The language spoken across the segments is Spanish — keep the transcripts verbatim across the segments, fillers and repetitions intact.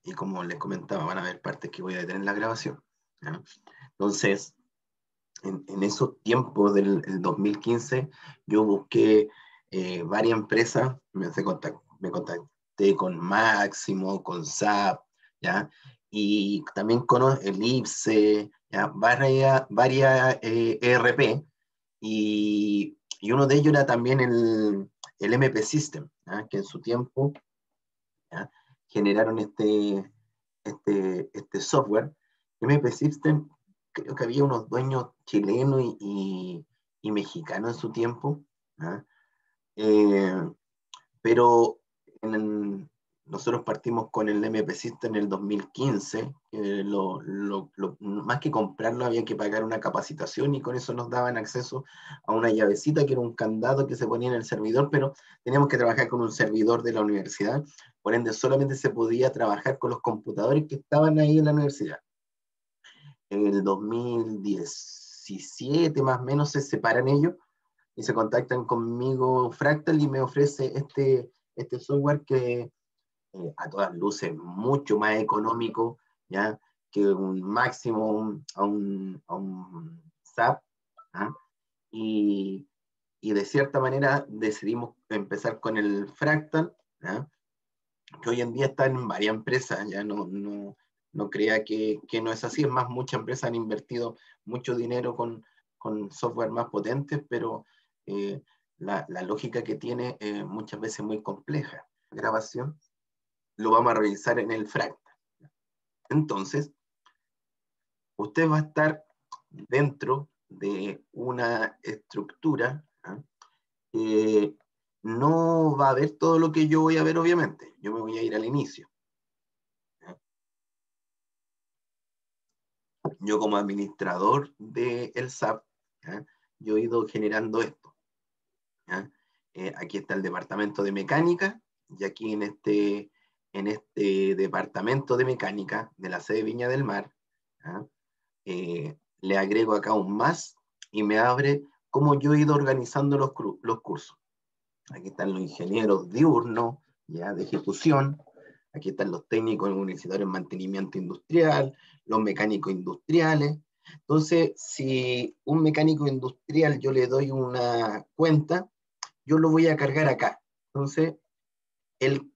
y como les comentaba, van a haber partes que voy a detener la grabación, ¿ya? Entonces, en, en esos tiempos del el dos mil quince, yo busqué eh, varias empresas, me, se contact, me contacté con Máximo, con S A P, ¿ya? Y también con el I P S E, ¿ya? Varias, varias eh, E R P, y, y uno de ellos era también el, el M P System, ¿ya? Que en su tiempo, ¿ya? Generaron este, este, este software. M P System, creo que había unos dueños chilenos y, y, y mexicanos en su tiempo, ¿ah? eh, pero en, nosotros partimos con el M P System en el dos mil quince, eh, lo, lo, lo, más que comprarlo había que pagar una capacitación y con eso nos daban acceso a una llavecita que era un candado que se ponía en el servidor, pero teníamos que trabajar con un servidor de la universidad, por ende solamente se podía trabajar con los computadores que estaban ahí en la universidad. En el dos mil diecisiete más o menos se separan ellos y se contactan conmigo Fractal y me ofrece este, este software que eh, a todas luces mucho más económico, ¿ya? Que un Máximo un, a, un, a un S A P, ¿ah? y, y de cierta manera decidimos empezar con el Fractal, ¿ya? Que hoy en día está en varias empresas, ya no, no, no crea que, que no es así, es más, muchas empresas han invertido mucho dinero con, con software más potentes, pero eh, la, la, lógica que tiene eh, muchas veces muy compleja. Grabación lo vamos a revisar en el Fractal. Entonces, usted va a estar dentro de una estructura, ¿eh? que no va a ver todo lo que yo voy a ver, obviamente. Yo me voy a ir al inicio. Yo como administrador del S A P, ¿ya? Yo he ido generando esto, ¿ya? Eh, aquí está el departamento de mecánica, y aquí en este, en este departamento de mecánica de la sede Viña del Mar, ¿ya? Eh, le agrego acá un más y me abre cómo yo he ido organizando los, los cursos. Aquí están los ingenieros diurnos, ya, de ejecución. Aquí están los técnicos universitarios en mantenimiento industrial, los mecánicos industriales. Entonces, si un mecánico industrial yo le doy una cuenta, yo lo voy a cargar acá. Entonces, el,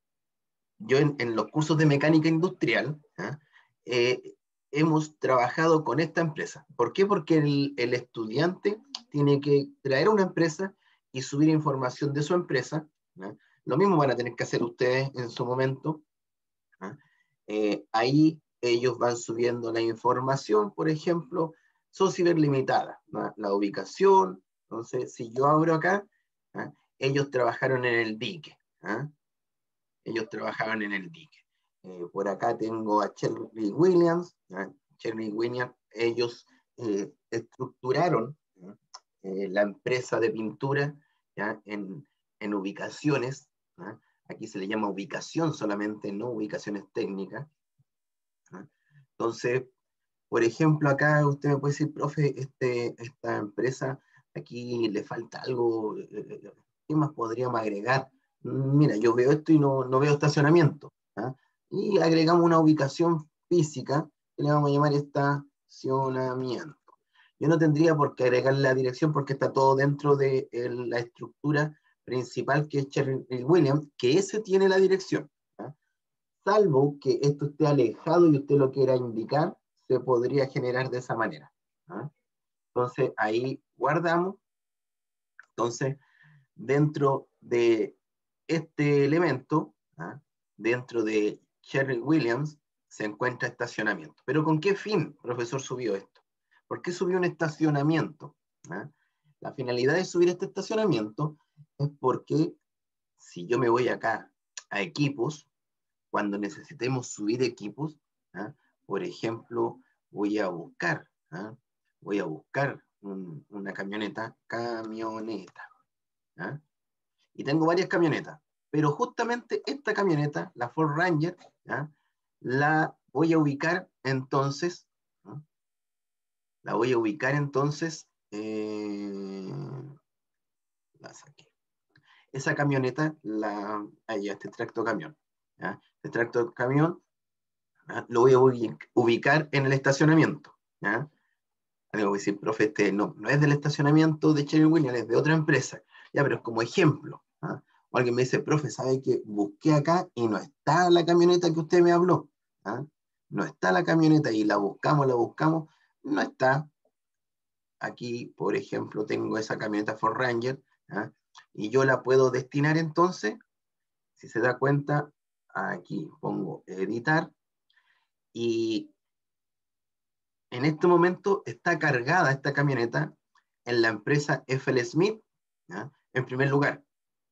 yo en, en los cursos de mecánica industrial, ¿eh? Eh, hemos trabajado con esta empresa. ¿Por qué? Porque el, el estudiante tiene que traer una empresa y subir información de su empresa, ¿eh? Lo mismo van a tener que hacer ustedes en su momento. ¿eh? Eh, ahí ellos van subiendo la información, por ejemplo, son ciberlimitadas, ¿no? La ubicación. Entonces, si yo abro acá, ¿eh? Ellos trabajaron en el dique, ¿eh? Ellos trabajaban en el dique. Eh, por acá tengo a Shirley Williams, ¿eh? Shirley Williams, ellos eh, estructuraron, ¿eh? la empresa de pintura, ¿ya? En, en ubicaciones, ¿eh? Aquí se le llama ubicación solamente, no ubicaciones técnicas. ¿eh? Entonces, por ejemplo, acá usted me puede decir, profe, este, esta empresa, aquí le falta algo, ¿qué más podríamos agregar? Mira, yo veo esto y no, no veo estacionamiento. ¿ah? Y agregamos una ubicación física que le vamos a llamar estacionamiento. Yo no tendría por qué agregar la dirección porque está todo dentro de el, la estructura principal que es Sherwin Williams, que ese tiene la dirección. ¿ah? Salvo que esto esté alejado y usted lo quiera indicar, se podría generar de esa manera. ¿ah? Entonces ahí guardamos. Entonces, dentro de este elemento, ¿ah? dentro de Sherwin Williams, se encuentra estacionamiento. ¿Pero con qué fin, profesor, subió esto? ¿Por qué subió un estacionamiento? ¿ah? La finalidad de subir este estacionamiento es porque si yo me voy acá a equipos, cuando necesitemos subir equipos, ¿ah? por ejemplo, voy a buscar, ¿ah? voy a buscar un, una camioneta, camioneta, ¿ah? y tengo varias camionetas, pero justamente esta camioneta, la Ford Ranger, ¿ah? la voy a ubicar entonces, ¿ah? la voy a ubicar entonces, eh, la saqué. Esa camioneta, la, ahí este tracto camión, ¿ya? Este tracto camión ¿ya? Lo voy a ubicar en el estacionamiento. ¿Ya? Digo, voy a decir, profe, este no, no es del estacionamiento de Sherwin-Williams, es de otra empresa. Ya, pero es como ejemplo. ¿Ah? O alguien me dice, profe, ¿sabe que busqué acá y no está la camioneta que usted me habló? ¿Ah? No está la camioneta y la buscamos, la buscamos, no está. Aquí, por ejemplo, tengo esa camioneta Ford Ranger, ¿ah? Y yo la puedo destinar entonces, si se da cuenta, aquí pongo editar y en este momento está cargada esta camioneta en la empresa F L Smith, ¿ya? En primer lugar.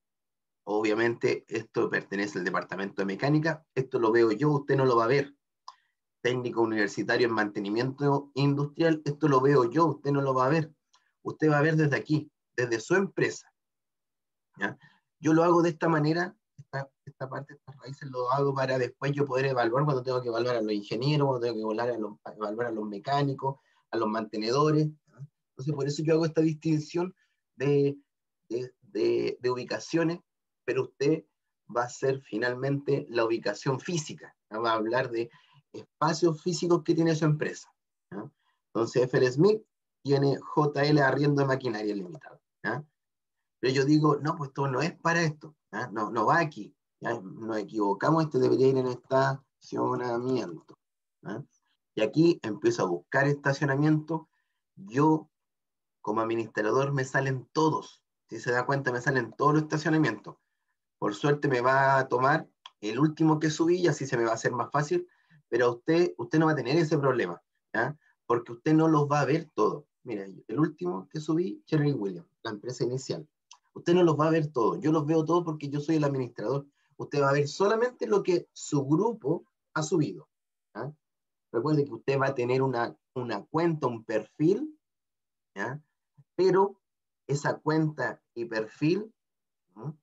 Obviamente esto pertenece al departamento de mecánica, esto lo veo yo, usted no lo va a ver. Técnico universitario en mantenimiento industrial, esto lo veo yo, usted no lo va a ver. Usted va a ver desde aquí, desde su empresa. ¿Ya? Yo lo hago de esta manera, esta, esta parte, estas raíces lo hago para después yo poder evaluar cuando tengo que evaluar a los ingenieros, cuando tengo que evaluar a los, evaluar a los mecánicos, a los mantenedores. ¿Ya? Entonces, por eso yo hago esta distinción de, de, de, de ubicaciones, pero usted va a ser finalmente la ubicación física, ¿ya? Va a hablar de espacios físicos que tiene su empresa. ¿Ya? Entonces, F L Smith tiene J L Arriendo de Maquinaria Limitada. ¿Ya? Pero yo digo, no, pues esto no es para esto, ¿ya? No, no va aquí, ¿ya? Nos equivocamos, este debería ir en estacionamiento. ¿Ya? Y aquí empiezo a buscar estacionamiento, yo como administrador me salen todos, si se da cuenta me salen todos los estacionamientos. Por suerte me va a tomar el último que subí y así se me va a hacer más fácil, pero usted, usted no va a tener ese problema, ¿ya? Porque usted no los va a ver todos. Mira, el último que subí, Sherwin-Williams, la empresa inicial. Usted no los va a ver todos, yo los veo todos porque yo soy el administrador. Usted va a ver solamente lo que su grupo ha subido. ¿Ya? Recuerde que usted va a tener una, una cuenta, un perfil, ¿ya? Pero esa cuenta y perfil, ¿no?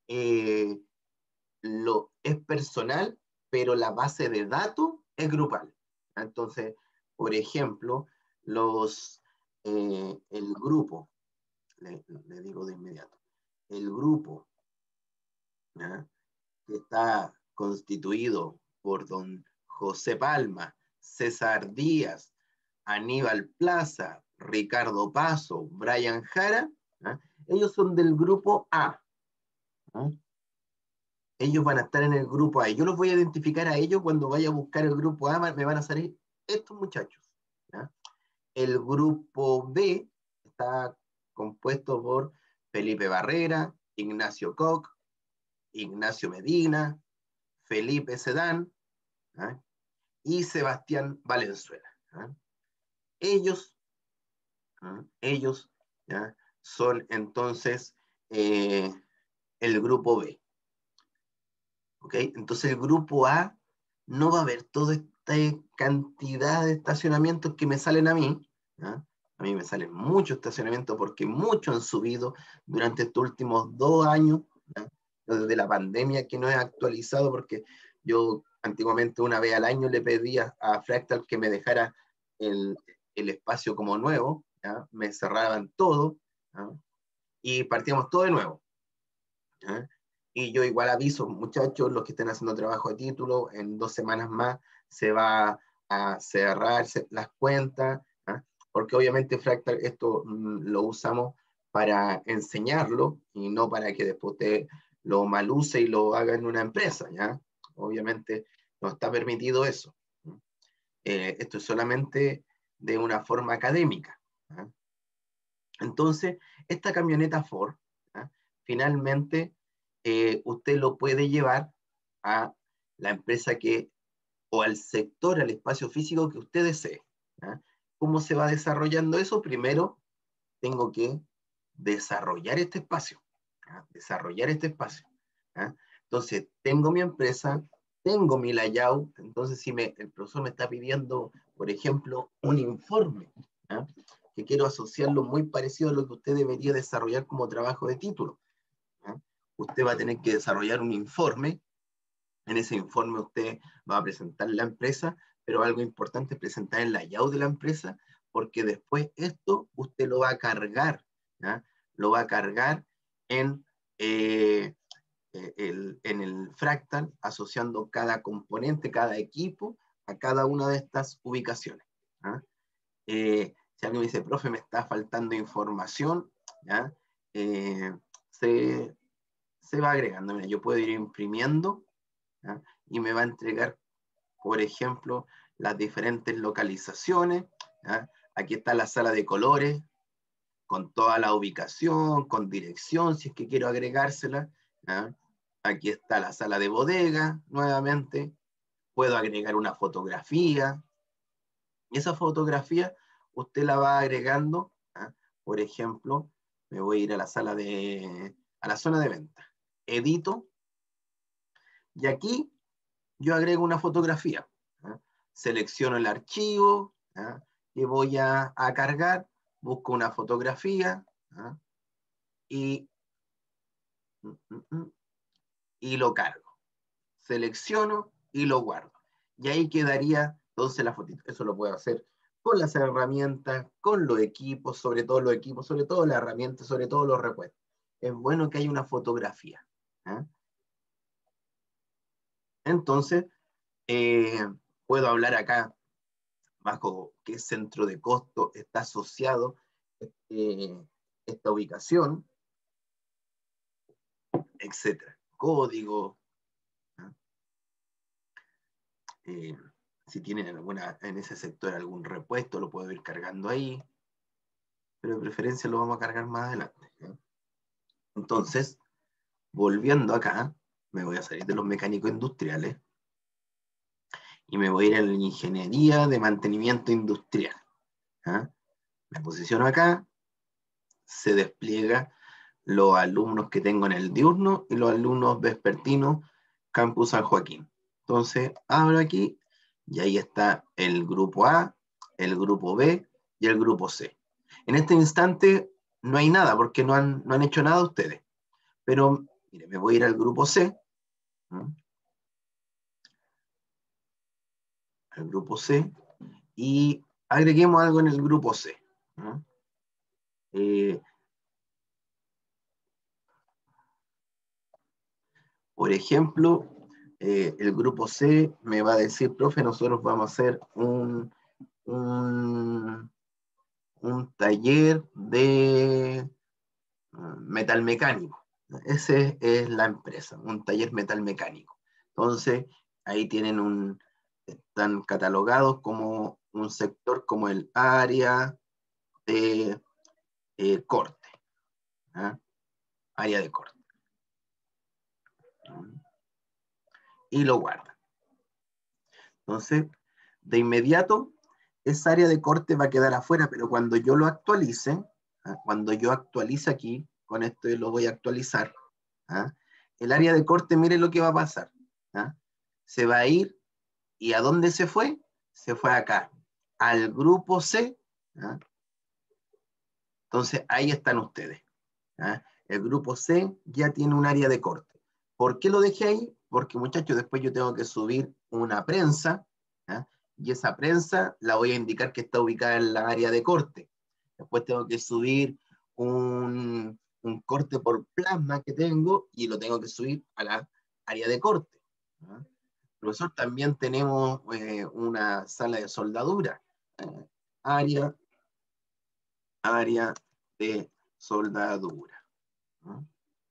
eh, lo, es personal, pero la base de datos es grupal. Entonces, por ejemplo, los, eh, el grupo, le, le, digo de inmediato, el grupo, ¿ya? Que está constituido por don José Palma, César Díaz, Aníbal Plaza, Ricardo Paso, Brian Jara, ¿ya? Ellos son del grupo A. ¿Ya? Ellos van a estar en el grupo A. Y yo los voy a identificar a ellos cuando vaya a buscar el grupo A, me van a salir estos muchachos. ¿Ya? El grupo B está compuesto por Felipe Barrera, Ignacio Koch, Ignacio Medina, Felipe Sedán, ¿eh? Y Sebastián Valenzuela. ¿Eh? Ellos, ¿eh? Ellos ¿ya? Son entonces eh, el grupo B. ¿Okay? Entonces el grupo A no va a haber toda esta cantidad de estacionamientos que me salen a mí. ¿Ya? A mí me salen muchos estacionamientos porque muchos han subido durante estos últimos dos años, ¿ya? Desde la pandemia que no he actualizado porque yo antiguamente una vez al año le pedía a Fractal que me dejara el, el espacio como nuevo, ¿ya? Me cerraban todo, ¿ya? Y partíamos todo de nuevo. ¿Ya? Y yo igual aviso, muchachos, los que estén haciendo trabajo de título, en dos semanas más se va a cerrar las cuentas, ¿eh? Porque obviamente Fractal esto mm, lo usamos para enseñarlo y no para que después usted lo maluse y lo haga en una empresa, ¿ya? Obviamente no está permitido eso. Eh, esto es solamente de una forma académica. ¿Ya? Entonces, esta camioneta Ford, ¿ya? Finalmente eh, usted lo puede llevar a la empresa que, o al sector, al espacio físico que usted desee. ¿Ya? ¿Cómo se va desarrollando eso? Primero, tengo que desarrollar este espacio. ¿Ya? Desarrollar este espacio. ¿Ya? Entonces, tengo mi empresa, tengo mi layout, entonces si me, el profesor me está pidiendo, por ejemplo, un informe, ¿ya? Que quiero asociarlo muy parecido a lo que usted debería desarrollar como trabajo de título. ¿Ya? Usted va a tener que desarrollar un informe. En ese informe usted va a presentar la empresa, pero algo importante es presentar el layout de la empresa, porque después esto usted lo va a cargar, ¿ya? Lo va a cargar en, eh, el, en el Fractal, asociando cada componente, cada equipo a cada una de estas ubicaciones. ¿Ah? Eh, si alguien me dice, profe, me está faltando información, ¿ya? Eh, se, se va agregando. Mira, yo puedo ir imprimiendo, ¿ya? Y me va a entregar, por ejemplo, las diferentes localizaciones. ¿Ya? Aquí está la sala de colores, con toda la ubicación, con dirección, si es que quiero agregársela. ¿Ya? Aquí está la sala de bodega, nuevamente. Puedo agregar una fotografía. Y esa fotografía usted la va agregando. ¿Ah? Por ejemplo, me voy a ir a la sala de, a la zona de venta. Edito. Y aquí yo agrego una fotografía. ¿Ah? Selecciono el archivo. ¿Ah? Que voy a, a cargar. Busco una fotografía. ¿Ah? Y, y lo cargo. Selecciono y lo guardo. Y ahí quedaría entonces la fotito. Eso lo puedo hacer con las herramientas, con los equipos, sobre todo los equipos, sobre todo las herramientas, sobre todo los repuestos. Es bueno que haya una fotografía. ¿Eh? Entonces, eh, puedo hablar acá bajo qué centro de costo está asociado eh, esta ubicación, etcétera. Código. ¿Eh? Eh, si tienen alguna, en ese sector algún repuesto, lo puedo ir cargando ahí, pero de preferencia lo vamos a cargar más adelante. ¿Eh? Entonces, volviendo acá, me voy a salir de los mecánicos industriales y me voy a ir a la ingeniería de mantenimiento industrial. ¿Eh? Me posiciono acá, se despliega los alumnos que tengo en el diurno y los alumnos vespertinos Campus San Joaquín. Entonces, abro aquí y ahí está el grupo A, el grupo B y el grupo C. En este instante no hay nada porque no han, no han hecho nada ustedes. Pero, mire, me voy a ir al grupo C. ¿Mm? Al grupo C. Y agreguemos algo en el grupo C. ¿Mm? Eh, por ejemplo, eh, el grupo C me va a decir, profe, nosotros vamos a hacer un, un, un taller de metal mecánico. Esa es la empresa, un taller metal mecánico. Entonces, ahí tienen un, están catalogados como un sector como el área de eh, corte. ¿Eh? Área de corte. Y lo guardan. Entonces, de inmediato, esa área de corte va a quedar afuera, pero cuando yo lo actualice, ¿eh? Cuando yo actualice aquí, con esto yo lo voy a actualizar, ¿eh? El área de corte, mire lo que va a pasar. ¿Eh? Se va a ir, ¿y a dónde se fue? Se fue acá, al grupo C. ¿Eh? Entonces, ahí están ustedes. ¿Eh? El grupo C ya tiene un área de corte. ¿Por qué lo dejé ahí? Porque, muchachos, después yo tengo que subir una prensa, ¿eh? Y esa prensa la voy a indicar que está ubicada en la área de corte. Después tengo que subir un, un corte por plasma que tengo y lo tengo que subir a la área de corte. ¿Eh? Profesor, también tenemos eh, una sala de soldadura. ¿Eh? Área, área de soldadura. ¿Eh?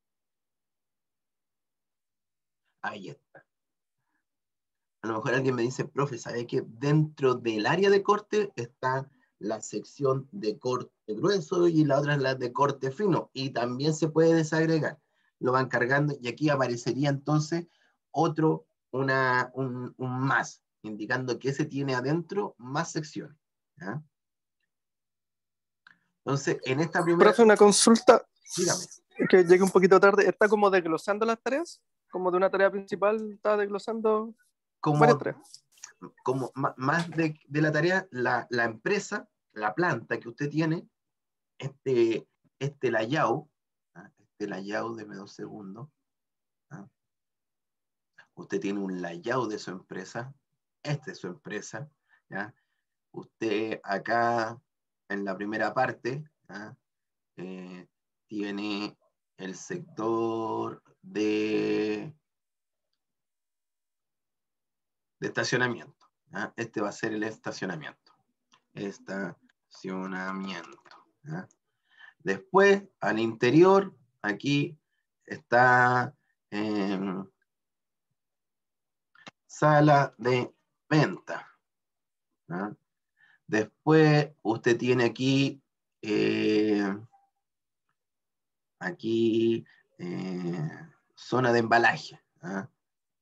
Ahí está. A lo mejor alguien me dice, profe, ¿sabe que dentro del área de corte está la sección de corte grueso y la otra es la de corte fino? Y también se puede desagregar. Lo van cargando y aquí aparecería entonces otro, una, un, un más, indicando que ese tiene adentro más secciones. ¿Ya? Entonces, en esta primera... Profe, una consulta, Dígame. que llegué un poquito tarde. ¿Está como desglosando las tareas? Como de una tarea principal, está desglosando varias Como, tareas. como más de, de la tarea, la, la empresa, la planta que usted tiene, este, este layout, ¿ah? Este layout, deme dos segundos. ¿Ah? Usted tiene un layout de su empresa, esta es su empresa, ¿ya? Usted acá en la primera parte, ¿ah? eh, tiene el sector de, de estacionamiento. ¿ya? Este va a ser el estacionamiento. Estacionamiento. ¿Ya? Después, al interior, aquí está eh, sala de venta. ¿Ya? Después, usted tiene aquí, eh, aquí eh, zona de embalaje. ¿Ya?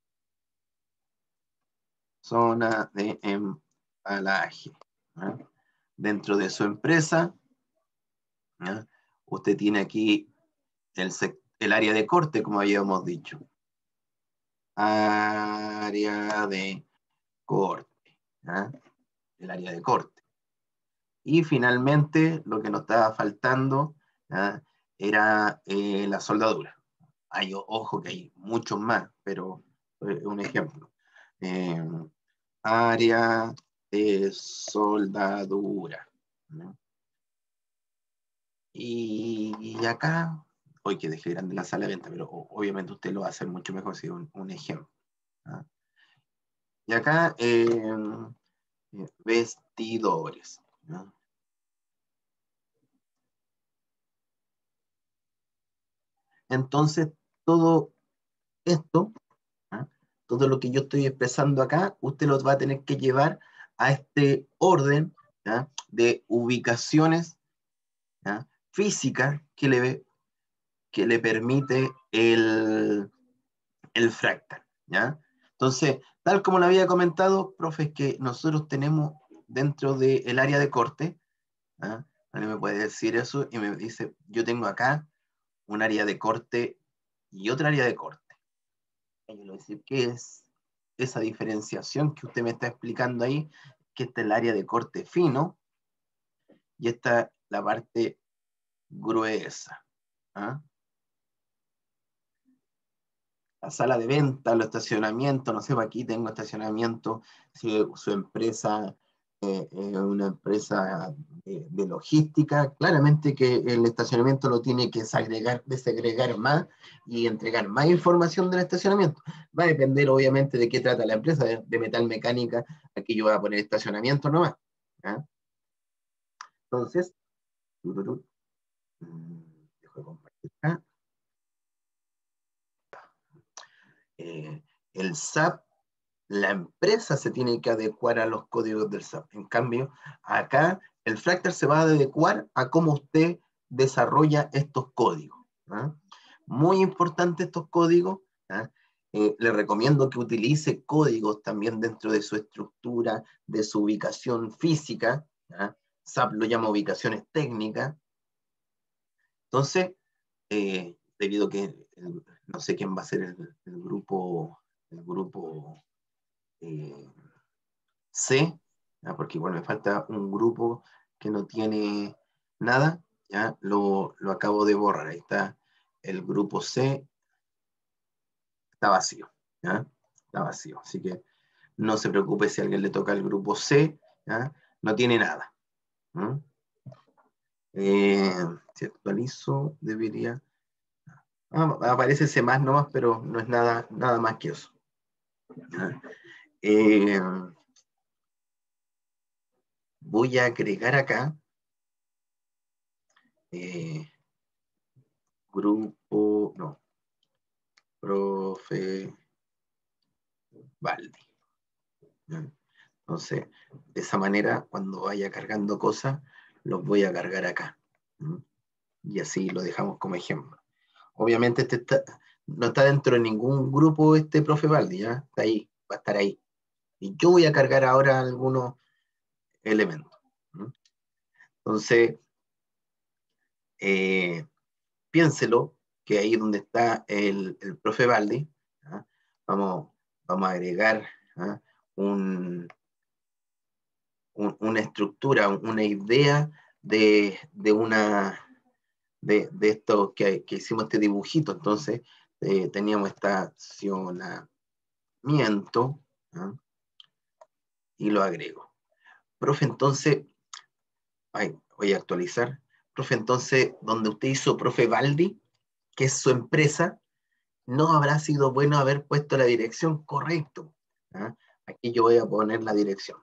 Zona de embalaje. ¿Ya? Dentro de su empresa, ¿ya? Usted tiene aquí el, el área de corte, como habíamos dicho. Área de corte. ¿Ya? El área de corte. Y finalmente, lo que nos estaba faltando, ¿ya? Era eh, la soldadura. Hay, ojo que hay muchos más, pero eh, un ejemplo. Eh, área de soldadura. ¿No? Y, y acá, hoy que dejé grande la sala de venta, pero obviamente usted lo va a hacer mucho mejor si un, un ejemplo. ¿No? Y acá, eh, vestidores. ¿No? Entonces, todo esto, ¿ah? Todo lo que yo estoy expresando acá, usted lo va a tener que llevar a este orden, ¿ah? De ubicaciones, ¿ah? Físicas que le, que le permite el, el fractal. ¿Ya? Entonces, tal como lo había comentado, profe, es que nosotros tenemos dentro del área de corte, ¿ah? Alguien me puede decir eso y me dice, yo tengo acá un área de corte y otra área de corte. Yo le voy a decir, ¿qué es esa diferenciación que usted me está explicando ahí? Que esta es el área de corte fino y esta es la parte gruesa. ¿Ah? La sala de venta, los estacionamientos, no sé, aquí tengo estacionamiento, si su empresa es eh, una empresa de, de logística, claramente que el estacionamiento lo tiene que desagregar, desagregar más y entregar más información del estacionamiento. Va a depender obviamente de qué trata la empresa, de, de metal mecánica, aquí yo voy a poner estacionamiento nomás. ¿Ah? Entonces, dejo de compartir acá. Eh, el S A P, la empresa se tiene que adecuar a los códigos del S A P. En cambio, acá el Fractal se va a adecuar a cómo usted desarrolla estos códigos. ¿Ah? Muy importante estos códigos. ¿Ah? Eh, le recomiendo que utilice códigos también dentro de su estructura, de su ubicación física. ¿Ah? S A P lo llama ubicaciones técnicas. Entonces, eh, debido a que el, no sé quién va a ser el, el grupo, el grupo eh, C, ¿ya? Porque bueno, me falta un grupo que no tiene nada, ya lo, lo acabo de borrar, ahí está el grupo C, está vacío, ¿ya? Está vacío, así que no se preocupe si a alguien le toca el grupo C, ¿ya? No tiene nada. Eh, si actualizo, debería... Ah, aparece C más nomás, pero no es nada, nada más que eso. Eh, voy a agregar acá eh, grupo, no, profe Baldi. Entonces, de esa manera, cuando vaya cargando cosas, los voy a cargar acá. Y así lo dejamos como ejemplo. Obviamente este está, no está dentro de ningún grupo este profe Baldi, ¿ya? Está ahí, va a estar ahí. Y yo voy a cargar ahora algunos elementos. Entonces, eh, piénselo, que ahí donde está el, el profe Baldi, ¿ah? vamos, vamos a agregar ¿ah? un, un, una estructura, una idea de, de una de, de esto que, que, hicimos este dibujito. Entonces, eh, teníamos estacionamiento ¿ah? Y lo agrego. Profe, entonces, ay, voy a actualizar. Profe, entonces, donde usted hizo profe Baldi, que es su empresa, no habrá sido bueno haber puesto la dirección correcta. ¿Ah? Aquí yo voy a poner la dirección.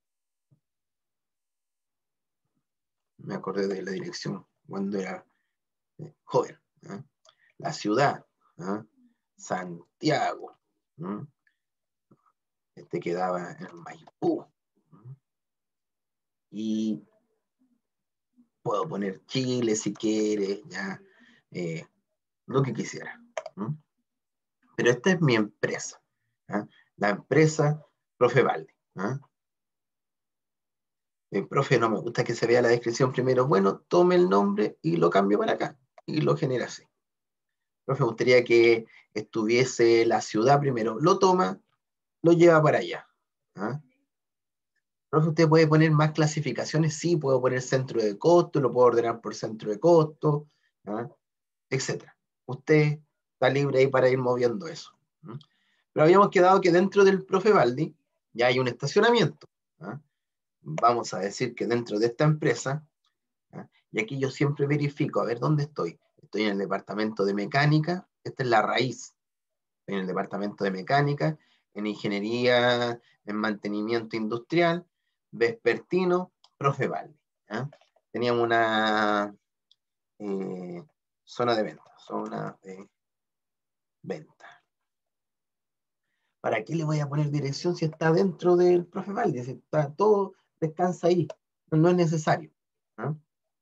Me acordé de la dirección cuando era eh, joven. ¿eh? La ciudad, ¿eh? Santiago. ¿eh? Este quedaba en Maipú. ¿eh? Y puedo poner Chile si quiere, ya, eh, lo que quisiera. ¿eh? Pero esta es mi empresa. ¿eh? La empresa Profe Valdi. ¿eh? El profe, no me gusta que se vea la descripción primero. Bueno, tome el nombre y lo cambio para acá. Y lo genera así. Profe, me gustaría que estuviese la ciudad primero. Lo toma, lo lleva para allá. ¿ah? Profe, ¿usted puede poner más clasificaciones? Sí, puedo poner centro de costo, lo puedo ordenar por centro de costo, ¿ah? etcétera. Usted está libre ahí para ir moviendo eso. ¿ah? Pero habíamos quedado que dentro del profe Baldi ya hay un estacionamiento. ¿ah? Vamos a decir que dentro de esta empresa, ¿ah? y aquí yo siempre verifico, a ver dónde estoy. Estoy en el departamento de mecánica, esta es la raíz. Estoy en el departamento de mecánica, en ingeniería, en mantenimiento industrial, vespertino, profe Valdi. ¿eh? Teníamos una eh, zona de venta, zona de venta. ¿Para qué le voy a poner dirección si está dentro del profe Valdi? Si está todo, descansa ahí. No, no es necesario. ¿eh?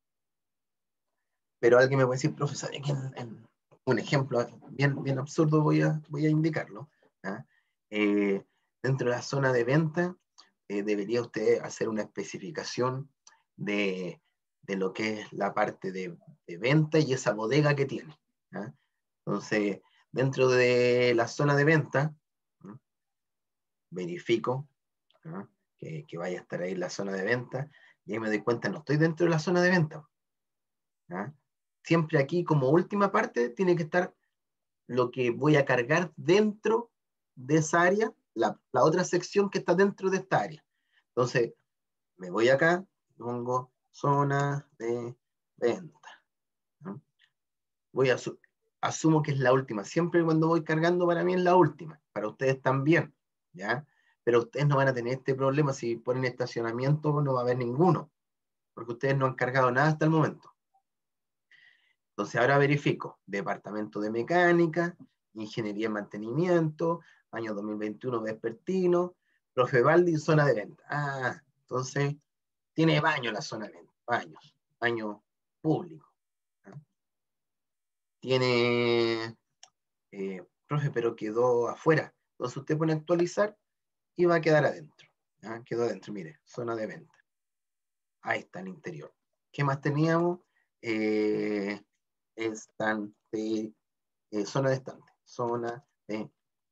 Pero alguien me puede decir, profe, ¿sabe que en, en un ejemplo bien, bien absurdo voy a, voy a indicarlo? ¿eh? Eh, dentro de la zona de venta, eh, debería usted hacer una especificación de, de lo que es la parte de, de venta y esa bodega que tiene. ¿eh? Entonces, dentro de la zona de venta, ¿eh? verifico ¿eh? que, que vaya a estar ahí la zona de venta y ahí me doy cuenta, no estoy dentro de la zona de venta. ¿eh? Siempre aquí como última parte tiene que estar lo que voy a cargar dentro de esa área, la, la otra sección que está dentro de esta área. Entonces, me voy acá, pongo zona de venta. ¿no? Voy a su asumo que es la última. Siempre cuando voy cargando para mí es la última. Para ustedes también. ¿ya? Pero ustedes no van a tener este problema si ponen estacionamiento, no va a haber ninguno. Porque ustedes no han cargado nada hasta el momento. Entonces ahora verifico, departamento de mecánica, ingeniería en mantenimiento, año dos mil veintiuno vespertino, profe Baldi, zona de venta. Ah, entonces tiene baño la zona de venta, baños, baño público. ¿ah? Tiene, eh, profe, pero quedó afuera. Entonces usted pone actualizar y va a quedar adentro. ¿ah? Quedó adentro, mire, zona de venta. Ahí está el interior. ¿Qué más teníamos? Eh, estante, eh, zona de estante, zona de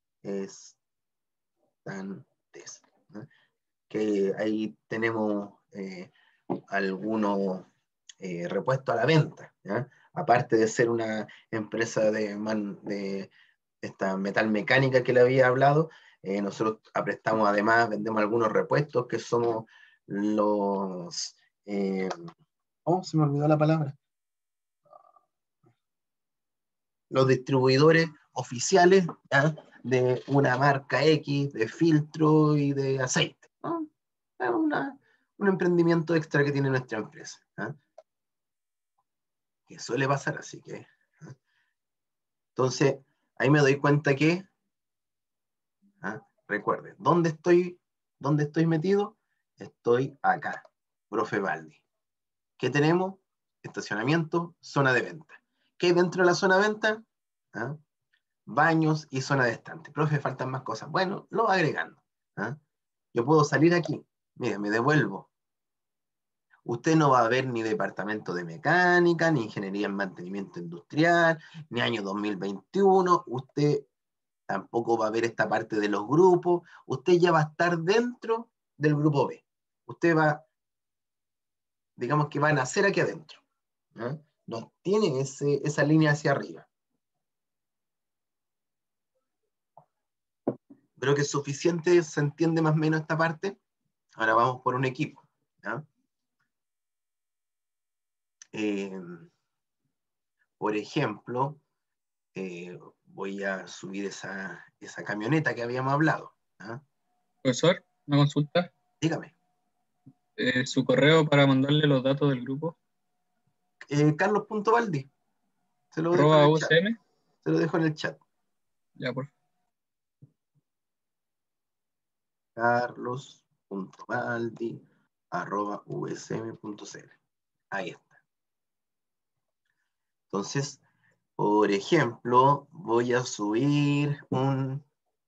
estantes. ¿no? Que ahí tenemos eh, algunos eh, repuestos a la venta. ¿ya? Aparte de ser una empresa de, man, de esta metal mecánica que le había hablado, eh, nosotros prestamos además, vendemos algunos repuestos que somos los... Eh, oh, se me olvidó la palabra. Los distribuidores oficiales ¿ya? de una marca X de filtro y de aceite. ¿no? Es una, un emprendimiento extra que tiene nuestra empresa. ¿eh? Que suele pasar así que. ¿eh? Entonces, ahí me doy cuenta que, ¿eh? recuerden, ¿dónde estoy, ¿dónde estoy metido? Estoy acá, profe Baldi. ¿Qué tenemos? Estacionamiento, zona de venta. ¿Qué hay dentro de la zona de venta? ¿eh? Baños y zona de estante. Profe, faltan más cosas. Bueno, lo va agregando. ¿eh? Yo puedo salir aquí. Mire, me devuelvo. Usted no va a ver ni departamento de mecánica, ni ingeniería en mantenimiento industrial, ni año dos mil veintiuno. Usted tampoco va a ver esta parte de los grupos. Usted ya va a estar dentro del grupo B. Usted va, digamos que va a nacer aquí adentro. ¿eh? No tiene ese, esa línea hacia arriba. Creo que es suficiente, se entiende más o menos esta parte. Ahora vamos por un equipo. ¿ya? Eh, por ejemplo, eh, voy a subir esa, esa camioneta que habíamos hablado. ¿ah? Profesor, una consulta. Dígame. Eh, su correo para mandarle los datos del grupo. Eh, Carlos.valdi. Se lo dejo en Arroba el chat. U S M. Se lo dejo en el chat. Ya, por favor. Carlos.valdi arroba usm.cl. Ahí está. Entonces, por ejemplo, voy a subir un,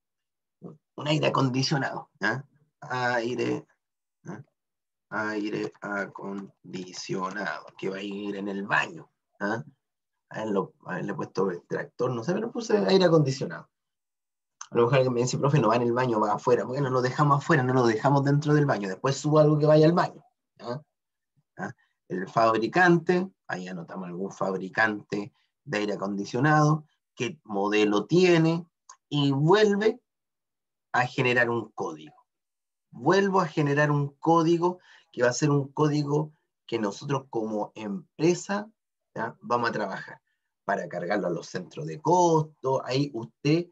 un aire acondicionado. ¿Ya? Aire, ¿ya? Aire acondicionado, que va a ir en el baño. ¿Ya? A él, lo, a él le he puesto extractor, no sé, pero puse aire acondicionado. A lo mejor alguien me dice, profe, no va en el baño, va afuera. Bueno, lo dejamos afuera, no lo dejamos dentro del baño. Después subo algo que vaya al baño. ¿Ya? ¿Ya? El fabricante, ahí anotamos algún fabricante de aire acondicionado, qué modelo tiene, y vuelve a generar un código. Vuelvo a generar un código que va a ser un código que nosotros como empresa, ¿ya?, vamos a trabajar para cargarlo a los centros de costo. Ahí usted,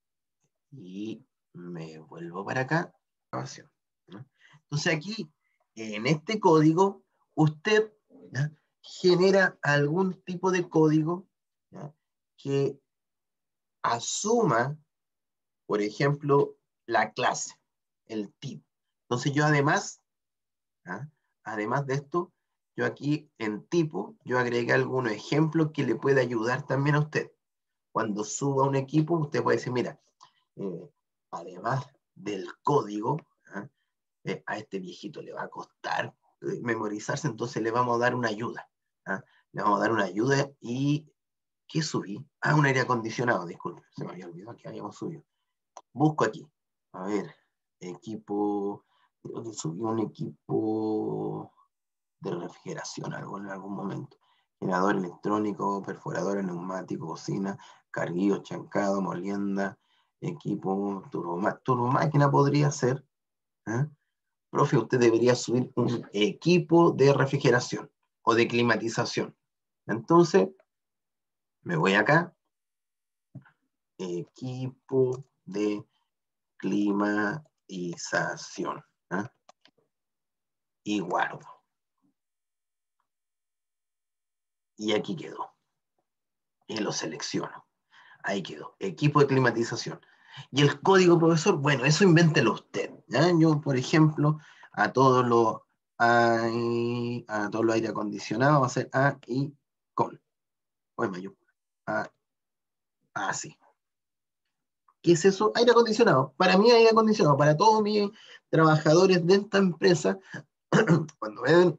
y me vuelvo para acá, grabación, ¿no? Entonces aquí, en este código, usted, ¿ya?, genera algún tipo de código, ¿ya?, que asuma, por ejemplo, la clase, el tipo. Entonces yo además, ¿ya?, además de esto, yo aquí en tipo, yo agregué algunos ejemplos que le puede ayudar también a usted. Cuando suba un equipo, usted puede decir, mira, eh, además del código, ¿eh? Eh, a este viejito le va a costar eh, memorizarse, entonces le vamos a dar una ayuda. ¿Eh? Le vamos a dar una ayuda. Y ¿qué subí? Ah, un aire acondicionado, disculpe, se me había olvidado que habíamos subido. Busco aquí, a ver, equipo, creo que subí un equipo de refrigeración algo en algún momento. Generador electrónico, perforador neumático, cocina, carguillo, chancado, molienda, equipo, turbomáquina, turbomáquina podría ser. ¿Eh? Profe, usted debería subir un equipo de refrigeración o de climatización. Entonces, me voy acá, equipo de climatización. ¿Eh? Y guardo. Y aquí quedó. Y lo selecciono. Ahí quedó. Equipo de climatización. Y el código, profesor, bueno, eso invéntelo usted. ¿Ya? Yo, por ejemplo, a todos los a, a todos los aire acondicionados va a ser A y con. Oye, mayor. A, así. ¿Qué es eso? Aire acondicionado. Para mí, aire acondicionado. Para todos mis trabajadores de esta empresa, cuando ven,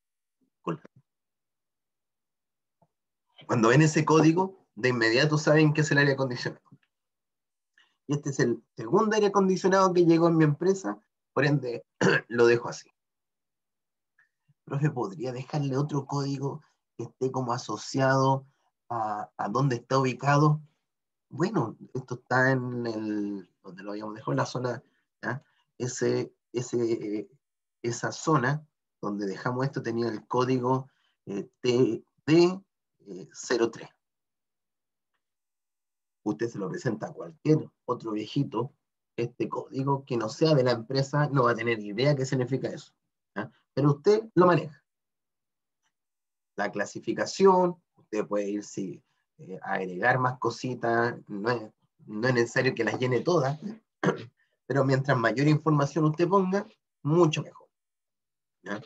cuando ven ese código, de inmediato saben que es el aire acondicionado. Y este es el segundo aire acondicionado que llegó en mi empresa, por ende, lo dejo así. Profe, ¿podría dejarle otro código que esté como asociado a, a dónde está ubicado? Bueno, esto está en el, donde lo habíamos dejado, en la zona, ¿ya? Ese, ese, eh, esa zona donde dejamos esto tenía el código eh, T D cero tres. Usted se lo presenta a cualquier otro viejito, este código que no sea de la empresa, no va a tener idea qué significa eso. ¿Ya? Pero usted lo maneja. La clasificación, usted puede ir sí, eh, a agregar más cositas, no es, no es necesario que las llene todas, pero mientras mayor información usted ponga, mucho mejor. ¿Ya?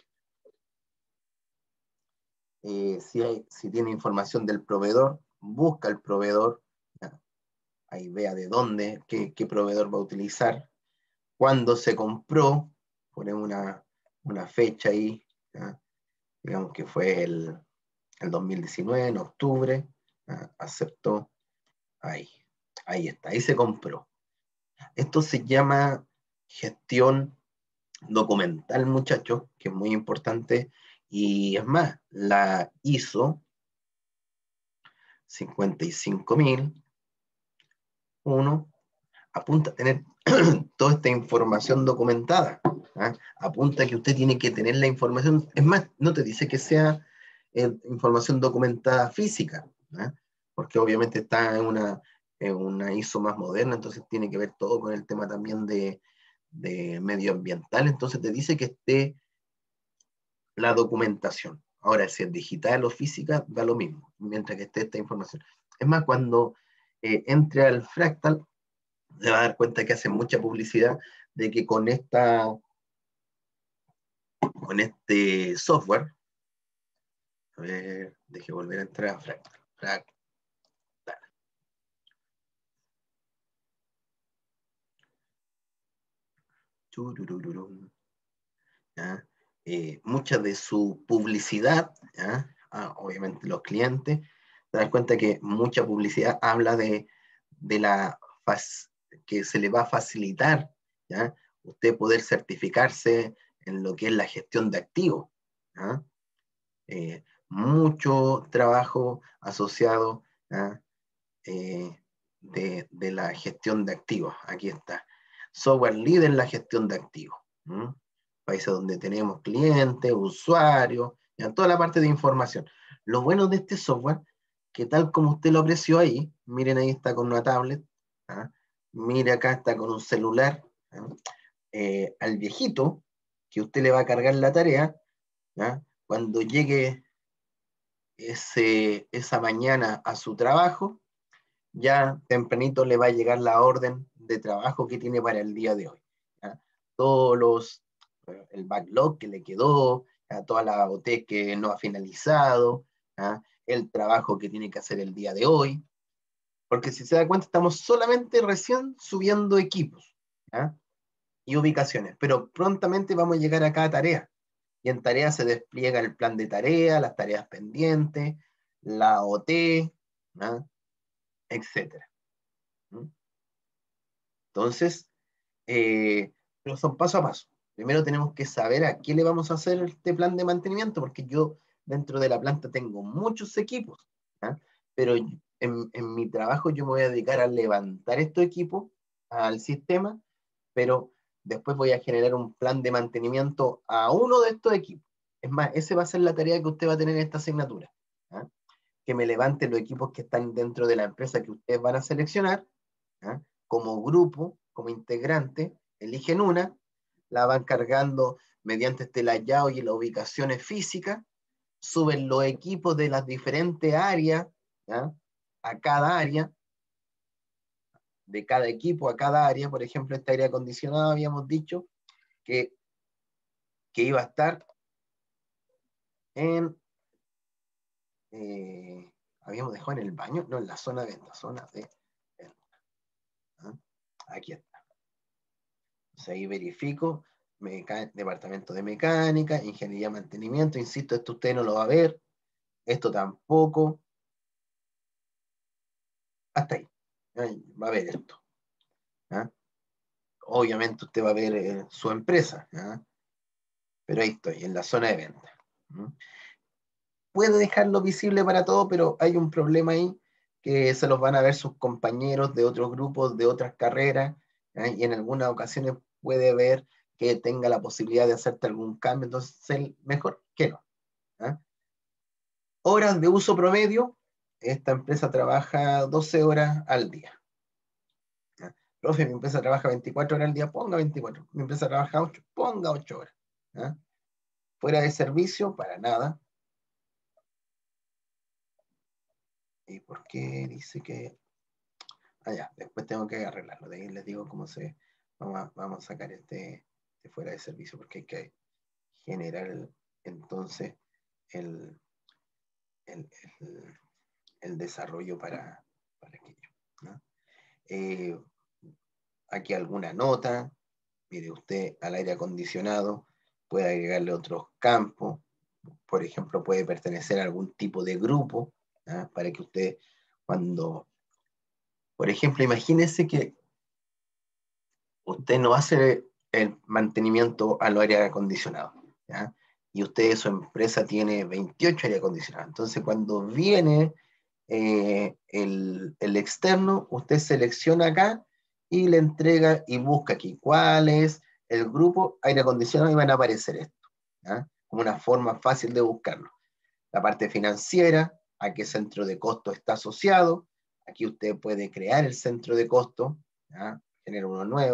Eh, si, hay, si tiene información del proveedor, busca el proveedor, ¿ya? Ahí vea de dónde, qué, qué proveedor va a utilizar, cuándo se compró, ponemos una, una fecha ahí, ¿ya? Digamos que fue el, el dos mil diecinueve, en octubre, ¿ya? Aceptó, ahí, ahí está, ahí se compró. Esto se llama gestión documental, muchachos, que es muy importante, y es más, la ISO cincuenta y cinco mil uno apunta a tener toda esta información documentada. ¿Ah? Apunta que usted tiene que tener la información, es más, no te dice que sea eh, información documentada física, ¿ah? Porque obviamente está en una, en una ISO más moderna, entonces tiene que ver todo con el tema también de, de medioambiental, entonces te dice que esté la documentación. Ahora, si es digital o física, da lo mismo, mientras que esté esta información. Es más, cuando eh, entre al Fractal, se va a dar cuenta que hacen mucha publicidad de que con esta con este software, a ver, deje volver a entrar a Fractal. Fractal. ¿Ya? Eh, mucha de su publicidad, ¿ya? Ah, obviamente los clientes, te das cuenta que mucha publicidad habla de, de la que se le va a facilitar, ¿ya? Usted poder certificarse en lo que es la gestión de activos. ¿Ya? Eh, mucho trabajo asociado eh, de, de la gestión de activos. Aquí está. Software líder en la gestión de activos. ¿Mm? Países donde tenemos clientes, usuarios, ya, toda la parte de información. Lo bueno de este software, que tal como usted lo apreció ahí, miren ahí está con una tablet, ¿ah? Mire acá está con un celular, ¿ah? eh, al viejito, que usted le va a cargar la tarea, ¿ah? Cuando llegue ese, esa mañana a su trabajo, ya tempranito le va a llegar la orden de trabajo que tiene para el día de hoy. ¿Ya? Todos los, el backlog que le quedó, ¿ya? Toda la O T que no ha finalizado, ¿ya? El trabajo que tiene que hacer el día de hoy, porque si se da cuenta estamos solamente recién subiendo equipos, ¿ya? Y ubicaciones, pero prontamente vamos a llegar a cada tarea, y en tarea se despliega el plan de tarea, las tareas pendientes, la O T, ¿ya? Etcétera. Entonces, eh, pero son paso a paso. Primero tenemos que saber a qué le vamos a hacer este plan de mantenimiento, porque yo dentro de la planta tengo muchos equipos, ¿ah? Pero en, en mi trabajo yo me voy a dedicar a levantar estos equipos al sistema, pero después voy a generar un plan de mantenimiento a uno de estos equipos. Es más, esa va a ser la tarea que usted va a tener en esta asignatura, ¿ah? Que me levante los equipos que están dentro de la empresa que ustedes van a seleccionar, ¿ah? Como grupo, como integrante, eligen una, la van cargando mediante este layout y las ubicaciones físicas, suben los equipos de las diferentes áreas, ¿ya? A cada área, de cada equipo a cada área. Por ejemplo, este aire acondicionado habíamos dicho que, que iba a estar en, eh, habíamos dejado en el baño, no, en la zona de venta, zona de venta. ¿Ah? Aquí está. Entonces ahí verifico, Meca- departamento de mecánica, ingeniería, mantenimiento, insisto, esto usted no lo va a ver, esto tampoco, hasta ahí, ahí va a ver esto. ¿Ya? Obviamente usted va a ver eh, su empresa, ¿ya? Pero ahí estoy, en la zona de venta. ¿Mm? Puede dejarlo visible para todo, pero hay un problema ahí, que se los van a ver sus compañeros de otros grupos, de otras carreras, ¿ya? Y en algunas ocasiones puede ver que tenga la posibilidad de hacerte algún cambio, entonces mejor que no. ¿Ya? Horas de uso promedio, esta empresa trabaja doce horas al día. ¿Ya? Profe, mi empresa trabaja veinticuatro horas al día, ponga veinticuatro. Mi empresa trabaja ocho, ponga ocho horas. ¿Ya? Fuera de servicio, para nada. ¿Y por qué dice que...? Ah, ya, después tengo que arreglarlo. De ahí les digo cómo se... Vamos a, vamos a sacar este de fuera de servicio, porque hay que generar el, entonces el, el, el, el desarrollo para, para aquello, ¿no? Eh, aquí alguna nota, mire usted al aire acondicionado, puede agregarle otros campos, por ejemplo, puede pertenecer a algún tipo de grupo, ¿ah? Para que usted cuando, por ejemplo, imagínese que usted no hace el mantenimiento al aire acondicionado, ¿ya? Y usted, su empresa tiene veintiocho aire acondicionados, entonces cuando viene eh, el, el externo, usted selecciona acá y le entrega y busca aquí cuál es el grupo aire acondicionado y van a aparecer esto, ¿ya? Como una forma fácil de buscarlo. La parte financiera, a qué centro de costo está asociado, aquí usted puede crear el centro de costo, ¿ya? Genera uno nuevo,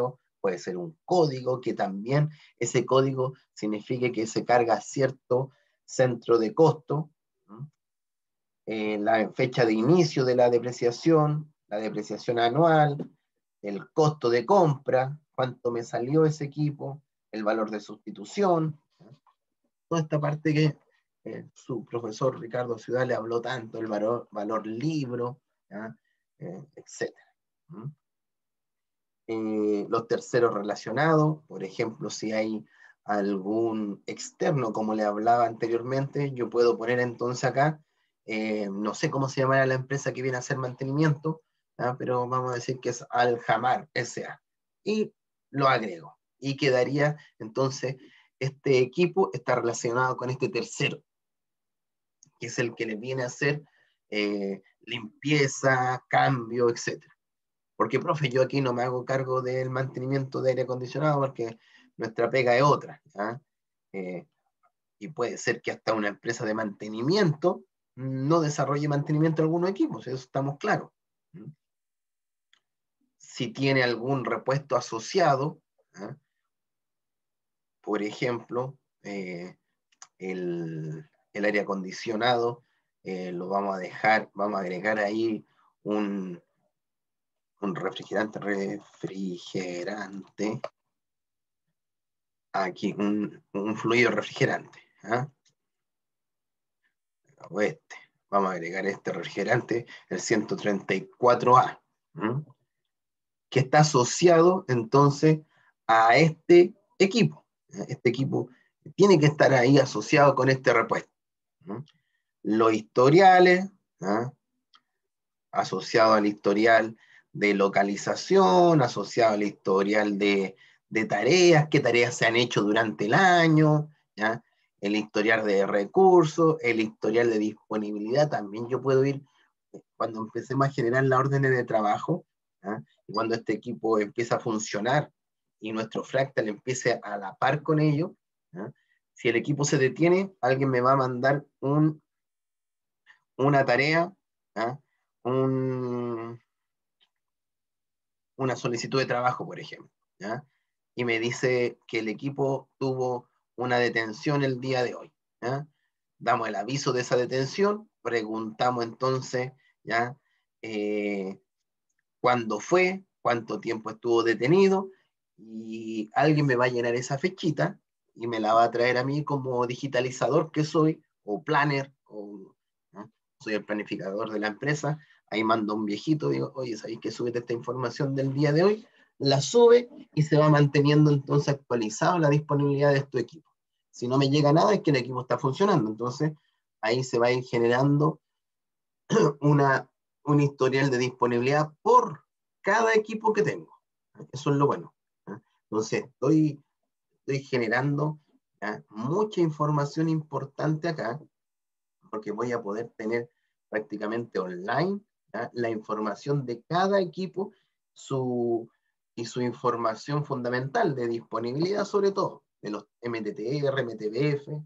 puede ser un código, que también ese código signifique que se carga cierto centro de costo, ¿no? Eh, la fecha de inicio de la depreciación, la depreciación anual, el costo de compra, cuánto me salió ese equipo, el valor de sustitución, ¿no? Toda esta parte que eh, su profesor Ricardo Ciudad le habló tanto, el valor, valor libro, eh, etcétera. ¿Mm? Eh, los terceros relacionados, por ejemplo, si hay algún externo, como le hablaba anteriormente, yo puedo poner entonces acá, eh, no sé cómo se llamará la empresa que viene a hacer mantenimiento, ¿ah? Pero vamos a decir que es Alhamar S A, y lo agrego, y quedaría entonces, este equipo está relacionado con este tercero, que es el que le viene a hacer eh, limpieza, cambio, etcétera. Porque, profe, yo aquí no me hago cargo del mantenimiento de aire acondicionado porque nuestra pega es otra. ¿Ah? Eh, y puede ser que hasta una empresa de mantenimiento no desarrolle mantenimiento de algunos equipos, eso estamos claros. ¿Mm? Si tiene algún repuesto asociado, ¿ah? Por ejemplo, eh, el, el aire acondicionado, eh, lo vamos a dejar, vamos a agregar ahí un, un refrigerante, refrigerante, aquí un, un fluido refrigerante. ¿Ah? Este. Vamos a agregar este refrigerante, el ciento treinta y cuatro A, ¿Mm? que está asociado entonces a este equipo. Este equipo tiene que estar ahí asociado con este repuesto. ¿Mm? Los historiales, ¿ah? asociado al historial de localización, asociado al historial de, de tareas, qué tareas se han hecho durante el año, ¿ya? El historial de recursos, el historial de disponibilidad, también yo puedo ir, cuando empecemos a generar las órdenes de trabajo, ¿ya? Y cuando este equipo empieza a funcionar y nuestro fractal empiece a la par con ello, ¿ya? Si el equipo se detiene, alguien me va a mandar un, una tarea, ¿ya? Un, una solicitud de trabajo, por ejemplo, ¿ya? Y me dice que el equipo tuvo una detención el día de hoy, ¿ya? Damos el aviso de esa detención, preguntamos entonces, ¿ya? Eh, ¿Cuándo fue? ¿Cuánto tiempo estuvo detenido? Y alguien me va a llenar esa fechita y me la va a traer a mí como digitalizador que soy, o planner, o, ¿no? Soy el planificador de la empresa. Ahí mando un viejito, digo, oye, ¿sabéis que subete esta información del día de hoy? La sube y se va manteniendo entonces actualizado la disponibilidad de tu equipo. Si no me llega nada es que el equipo está funcionando. Entonces ahí se va a ir generando una, un historial de disponibilidad por cada equipo que tengo. Eso es lo bueno. Entonces estoy, estoy generando, ¿ya? mucha información importante acá, porque voy a poder tener prácticamente online, ¿ya? la información de cada equipo su, y su información fundamental de disponibilidad, sobre todo, de los M T T R, M T B F,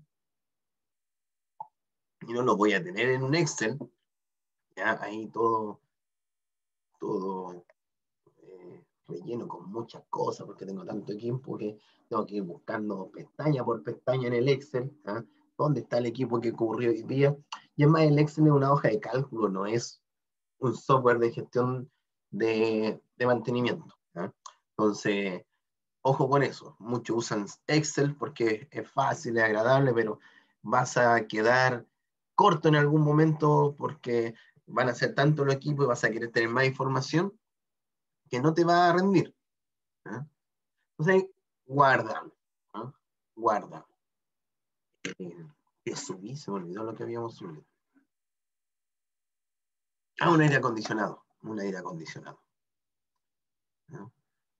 y no lo voy a tener en un Excel, ¿ya? Ahí todo, todo eh, relleno con muchas cosas, porque tengo tanto equipo que tengo que ir buscando pestaña por pestaña en el Excel, ¿ah? ¿Dónde está el equipo que ocurrió hoy día? Y es más, el Excel es una hoja de cálculo, no es un software de gestión de, de mantenimiento. ¿Ah? Entonces, ojo con eso. Muchos usan Excel porque es fácil, es agradable, pero vas a quedar corto en algún momento porque van a ser tanto los equipos y vas a querer tener más información que no te va a rendir. ¿Ah? Entonces, guarda. ¿Ah? Guarda. Eh, que subí, se me olvidó lo que habíamos subido. Ah, un aire acondicionado. Un aire acondicionado. ¿Ah?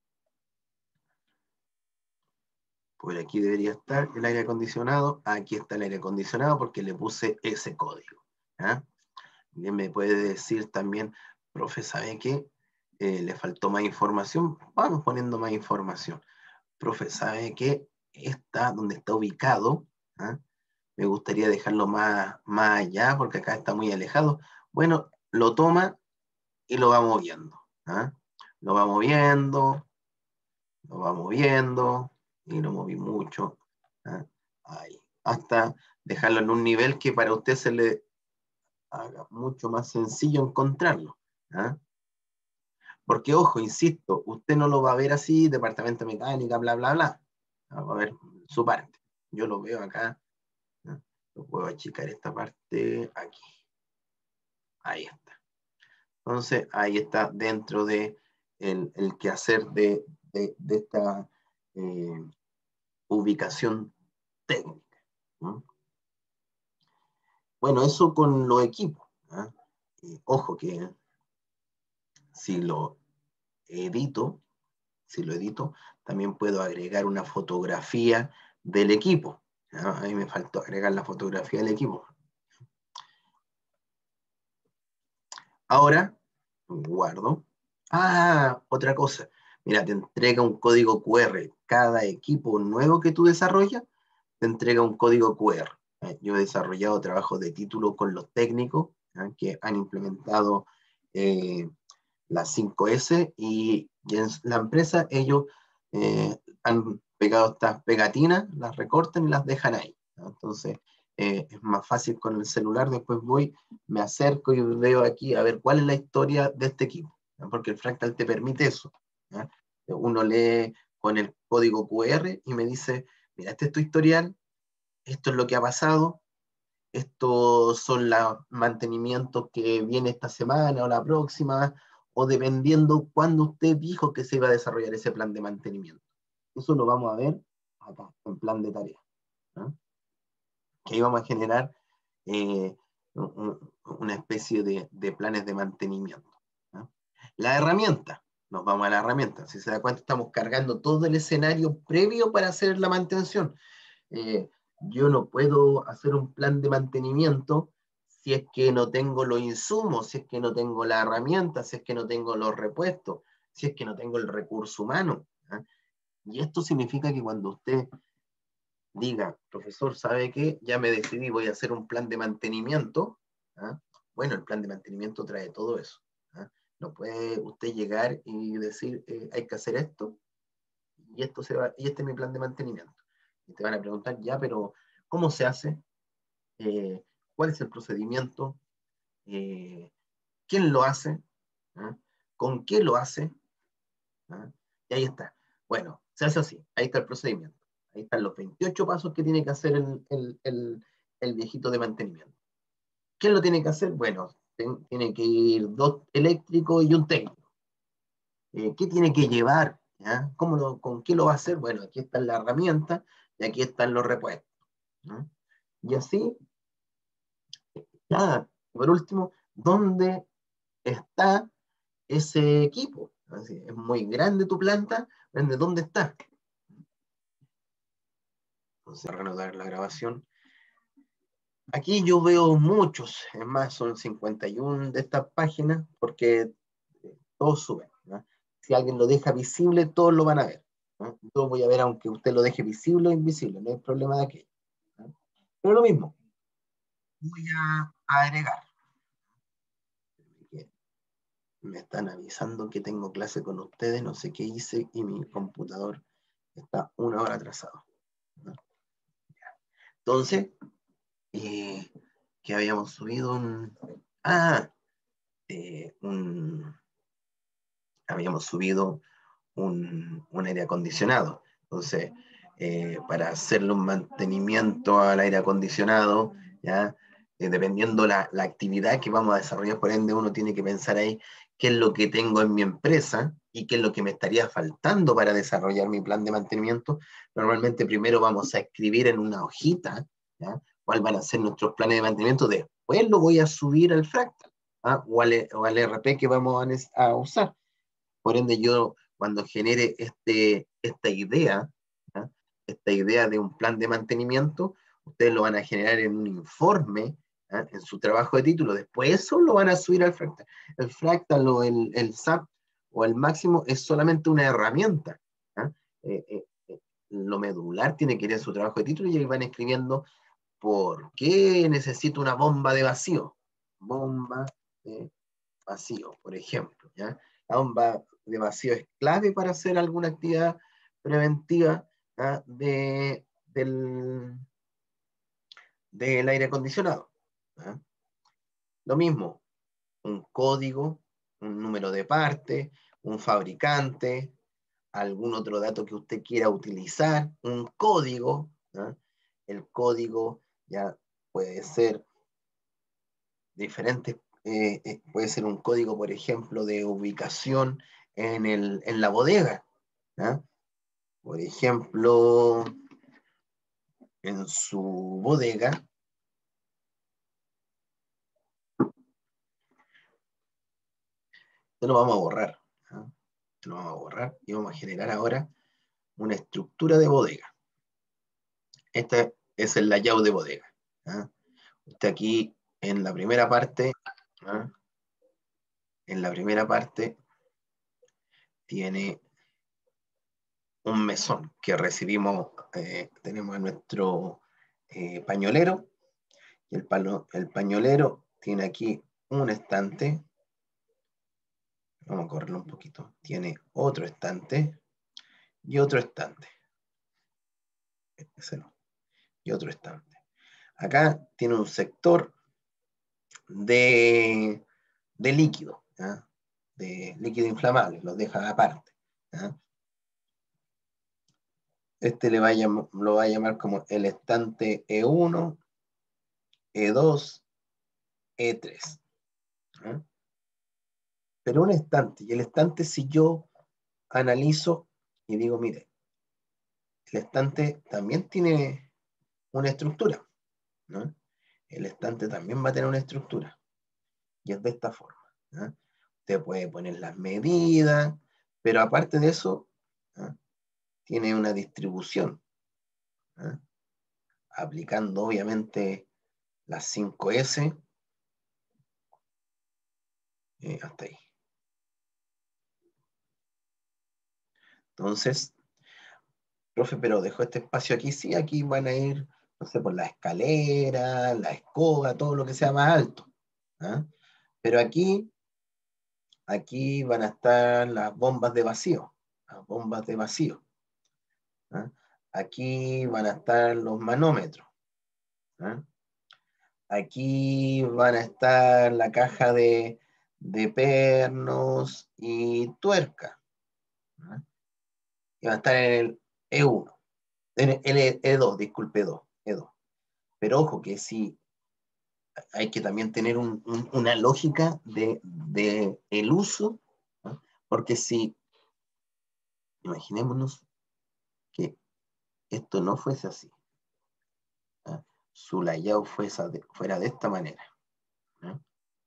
Por aquí debería estar el aire acondicionado. Aquí está el aire acondicionado porque le puse ese código. ¿Ah? Bien, me puede decir también, profe, ¿sabe qué? Eh, le faltó más información. Vamos poniendo más información. Profe, ¿sabe qué? Está donde está ubicado. ¿Ah? Me gustaría dejarlo más, más allá porque acá está muy alejado. Bueno, lo toma y lo va moviendo. ¿Ah? Lo va moviendo, lo va moviendo, y lo moví mucho, ¿ah? Ahí, hasta dejarlo en un nivel que para usted se le haga mucho más sencillo encontrarlo, ¿ah? Porque, ojo, insisto, usted no lo va a ver así, departamento de mecánica, bla, bla, bla. Va a ver su parte. Yo lo veo acá, ¿no? Lo puedo achicar esta parte aquí. Ahí está. Entonces, ahí está dentro de el, el quehacer de, de, de esta eh, ubicación técnica, ¿no? Bueno, eso con los equipos, ¿ah? Y ojo que si lo edito, si lo edito, también puedo agregar una fotografía del equipo, ¿no? Ahí me faltó agregar la fotografía del equipo. Ahora, guardo. Ah, otra cosa. Mira, te entrega un código cu erre. Cada equipo nuevo que tú desarrollas, te entrega un código cu erre. Yo he desarrollado trabajos de título con los técnicos, ¿eh? Que han implementado eh, las cinco ese y, y en la empresa ellos eh, han pegado estas pegatinas, las recortan y las dejan ahí, ¿no? Entonces eh, es más fácil con el celular, después voy, me acerco y veo aquí a ver cuál es la historia de este equipo, ¿no? Porque el Fractal te permite eso, ¿no? Uno lee con el código cu erre y me dice, mira, este es tu historial, esto es lo que ha pasado, estos son los mantenimientos que viene esta semana o la próxima, o dependiendo cuándo usted dijo que se iba a desarrollar ese plan de mantenimiento. Eso lo vamos a ver acá, en plan de tarea, ¿no? Que ahí vamos a generar eh, un, una especie de, de, planes de mantenimiento, ¿no? La herramienta, nos vamos a la herramienta. Si se da cuenta, estamos cargando todo el escenario previo para hacer la mantención. Eh, yo no puedo hacer un plan de mantenimiento si es que no tengo los insumos, si es que no tengo la herramienta, si es que no tengo los repuestos, si es que no tengo el recurso humano, ¿eh? Y esto significa que cuando usted diga, profesor, ¿sabe qué? Ya me decidí, voy a hacer un plan de mantenimiento, ¿eh? Bueno, el plan de mantenimiento trae todo eso, ¿eh? No puede usted llegar y decir, eh, hay que hacer esto, y, esto se va, y este es mi plan de mantenimiento. Y te van a preguntar, ya, pero ¿cómo se hace? Eh, ¿Cuál es el procedimiento? Eh, ¿Quién lo hace? ¿Ah? ¿Con qué lo hace? ¿Ah? Y ahí está. Bueno, se hace así. Ahí está el procedimiento. Ahí están los veintiocho pasos que tiene que hacer el, el, el, el viejito de mantenimiento. ¿Quién lo tiene que hacer? Bueno, ten, tiene que ir dos eléctricos y un técnico. Eh, ¿Qué tiene que llevar? ¿Ya? ¿Cómo lo, ¿Con qué lo va a hacer? Bueno, aquí está la herramienta y aquí están los repuestos, ¿no? Y así, nada, por último, ¿dónde está ese equipo? Así, es muy grande tu planta, ¿de dónde está? Entonces, a reanudar la grabación. Aquí yo veo muchos, es más, son cincuenta y uno de estas páginas, porque todos suben, ¿no? Si alguien lo deja visible, todos lo van a ver, ¿no? Yo voy a ver aunque usted lo deje visible o invisible, no hay problema de aquello, ¿no? Pero lo mismo, voy a agregar. Me están avisando que tengo clase con ustedes, no sé qué hice y mi computador está una hora atrasado, ¿no? Entonces, eh, que habíamos subido un... Ah, eh, un... habíamos subido un, un aire acondicionado. Entonces, eh, para hacerle un mantenimiento al aire acondicionado, ¿ya? Eh, dependiendo la, la actividad que vamos a desarrollar, por ende uno tiene que pensar ahí qué es lo que tengo en mi empresa y qué es lo que me estaría faltando para desarrollar mi plan de mantenimiento. Normalmente primero vamos a escribir en una hojita, ¿ya? Cuáles van a ser nuestros planes de mantenimiento, después lo voy a subir al Fractal, ¿ah? o, al, o al erre pe que vamos a, a usar. Por ende, yo cuando genere este, esta idea, ¿ah? esta idea de un plan de mantenimiento, ustedes lo van a generar en un informe, ¿ah? En su trabajo de título. Después eso lo van a subir al Fractal. El Fractal o el, el S A P o el Máximo es solamente una herramienta, ¿ah? Eh, eh, eh, lo medular tiene que ir en su trabajo de título y ahí van escribiendo por qué necesito una bomba de vacío. Bomba de vacío, por ejemplo, ¿ya? La bomba de vacío es clave para hacer alguna actividad preventiva ¿ah? de, del, del aire acondicionado. ¿ah? Lo mismo, un código, un número de parte, un fabricante, algún otro dato que usted quiera utilizar, un código. ¿ah? El código ya puede ser diferentes, eh, eh, puede ser un código, por ejemplo, de ubicación en, el, en la bodega. ¿ah? Por ejemplo, en su bodega, esto lo vamos a borrar. ¿ah? Esto lo vamos a borrar y vamos a generar ahora una estructura de bodega. Este es el layout de bodega. ¿ah? Usted aquí en la primera parte, ¿ah? en la primera parte tiene un mesón que recibimos, eh, tenemos a nuestro eh, pañolero, y el, palo, el pañolero tiene aquí un estante, vamos a correrlo un poquito, tiene otro estante y otro estante, ese no, y otro estante. Acá tiene un sector de, de líquido, ¿eh? de líquido inflamable, los deja aparte. ¿eh? Este le va a llamar, lo va a llamar como el estante E uno, E dos, E tres. ¿eh? Pero un estante, y el estante si yo analizo y digo, mire, el estante también tiene una estructura, ¿no? El estante también va a tener una estructura, y es de esta forma. ¿no? Usted puede poner las medidas, pero aparte de eso, ¿no? tiene una distribución, ¿no? aplicando obviamente las cinco ese, eh, hasta ahí. Entonces, profe, pero dejó este espacio aquí, sí, aquí van a ir, no sé, por la escalera, la escoba, todo lo que sea más alto. ¿ah? Pero aquí, aquí van a estar las bombas de vacío, las bombas de vacío. ¿ah? Aquí van a estar los manómetros. ¿ah? Aquí van a estar la caja de, de pernos y tuerca. ¿ah? Y van a estar en el E uno, en el E dos, disculpe, dos, E dos. Pero ojo que si hay que también tener un, un, una lógica de, de el uso, ¿no? Porque si, imaginémonos que esto no fuese así, ¿no? Su layout fuese de, fuera de esta manera, ¿no?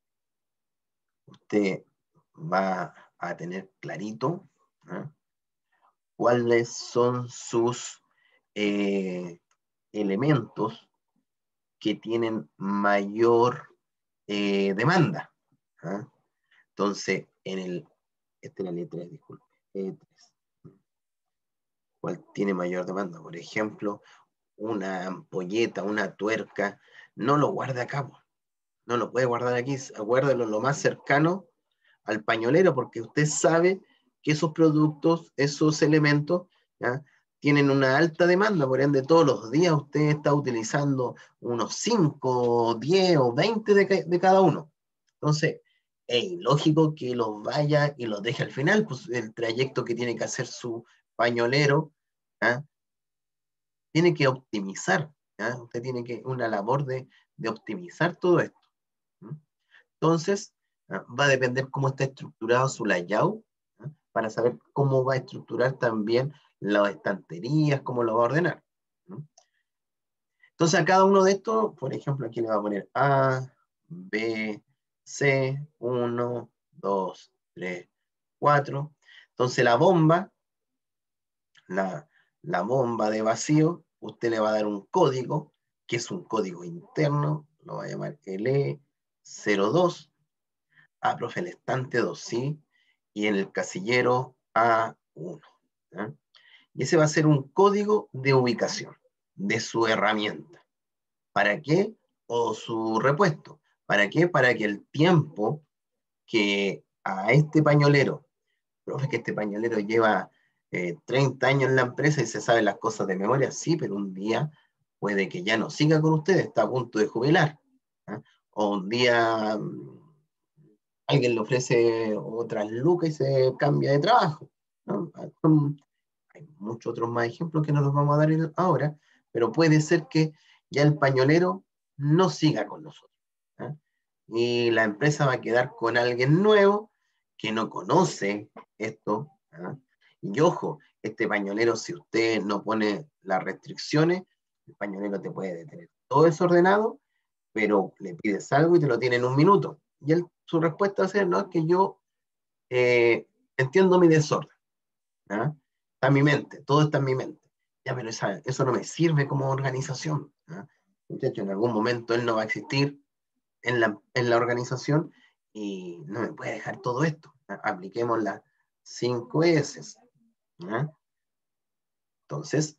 Usted va a tener clarito, ¿no? cuáles son sus eh, elementos que tienen mayor eh, demanda. ¿no? Entonces, en el, esta es la letra, disculpe, E tres. ¿Cuál tiene mayor demanda? Por ejemplo, una ampolleta, una tuerca, no lo guarde acá, no lo puede guardar aquí, guárdelo lo más cercano al pañolero, porque usted sabe que esos productos, esos elementos, ¿ya? tienen una alta demanda, por ende todos los días usted está utilizando unos cinco, diez o veinte de, de cada uno. Entonces, es ilógico que los vaya y los deje al final, pues el trayecto que tiene que hacer su pañolero, ¿ya? tiene que optimizar, ¿ya? usted tiene que, una labor de, de optimizar todo esto. ¿no? Entonces, ¿ya? va a depender cómo está estructurado su layout, ¿ya? para saber cómo va a estructurar también las estanterías, cómo lo va a ordenar. ¿no? Entonces, a cada uno de estos, por ejemplo, aquí le va a poner A, B, C, uno, dos, tres, cuatro. Entonces, la bomba, la, la bomba de vacío, usted le va a dar un código, que es un código interno, lo va a llamar L E cero dos. Ah, profe, el estante dos, sí, y en el casillero A uno. ¿eh? Y ese va a ser un código de ubicación de su herramienta. ¿Para qué? O su repuesto. ¿Para qué? Para que el tiempo que a este pañolero, profe, que este pañolero lleva eh, treinta años en la empresa y se sabe las cosas de memoria, sí, pero un día puede que ya no siga con ustedes, está a punto de jubilar. ¿Ah? O un día um, alguien le ofrece otras lucas y se cambia de trabajo, ¿no? Hay muchos otros más ejemplos que no los vamos a dar ahora, pero puede ser que ya el pañolero no siga con nosotros. ¿Eh? Y la empresa va a quedar con alguien nuevo que no conoce esto. ¿Eh? Y ojo, este pañolero, si usted no pone las restricciones, el pañolero te puede detener todo desordenado, pero le pides algo y te lo tiene en un minuto. Y él, su respuesta va a ser, no, es que yo eh, entiendo mi desorden. ¿Ah? Está en mi mente, todo está en mi mente. Ya, pero esa, eso no me sirve como organización. ¿Ah? Muchacho, en algún momento él no va a existir en la, en la organización y no me puede dejar todo esto. ¿Ah? Apliquemos las cinco S. ¿Ah? Entonces,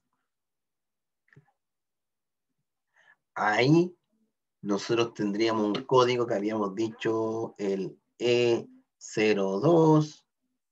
ahí nosotros tendríamos un código que habíamos dicho, el E cero dos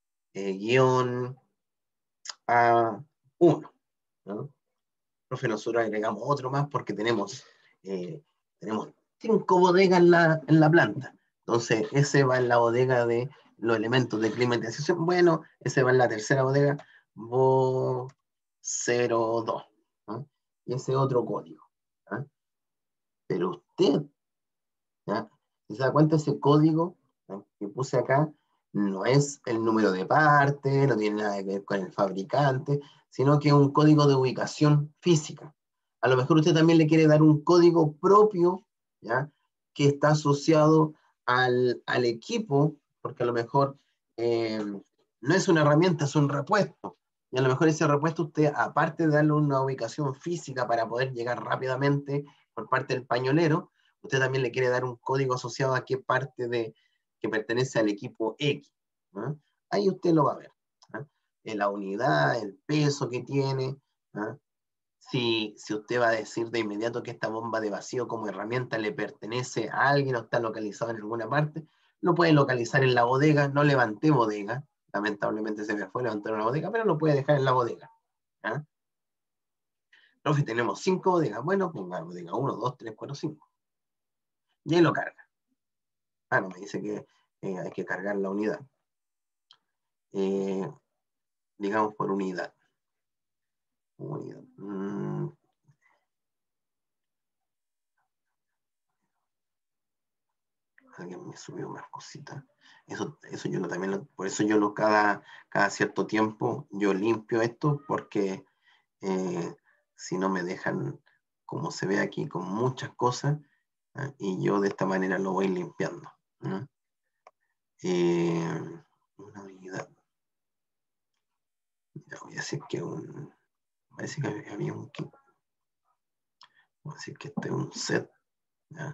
A uno. ¿No? Profe, nosotros agregamos otro más porque tenemos, eh, tenemos cinco bodegas en la, en la planta. Entonces, ese va en la bodega de los elementos de climatización. Bueno, ese va en la tercera bodega, B O cero dos. ¿No? Y ese otro código. ¿No? Pero usted, ¿no? Si se da cuenta, ese código, ¿no?, que puse acá, no es el número de parte, no tiene nada que ver con el fabricante, sino que es un código de ubicación física. A lo mejor usted también le quiere dar un código propio, ¿ya?, que está asociado al, al equipo, porque a lo mejor eh, no es una herramienta, es un repuesto. Y a lo mejor ese repuesto usted, aparte de darle una ubicación física para poder llegar rápidamente por parte del pañolero, usted también le quiere dar un código asociado a qué parte de, que pertenece al equipo X. ¿No? Ahí usted lo va a ver. ¿No? La unidad, el peso que tiene. ¿No? Si, si usted va a decir de inmediato que esta bomba de vacío como herramienta le pertenece a alguien o está localizado en alguna parte, lo puede localizar en la bodega. No levanté bodega, lamentablemente se me fue levantar una bodega, pero lo puede dejar en la bodega. ¿Ah? Profe, tenemos cinco bodegas. Bueno, ponga bodega uno, dos, tres, cuatro, cinco. Y ahí lo carga. Ah, no, me dice que eh, hay que cargar la unidad. Eh, digamos por unidad. Unidad. Mm. Alguien me subió más cositas. Eso, eso yo lo, también lo, por eso yo lo cada, cada cierto tiempo yo limpio esto, porque eh, si no me dejan, como se ve aquí, con muchas cosas, ¿eh? Y yo de esta manera lo voy limpiando. ¿No? Eh, una unidad. Ya voy a decir que un. Parece que había un kit. Voy a decir que este es un set. ¿Ya?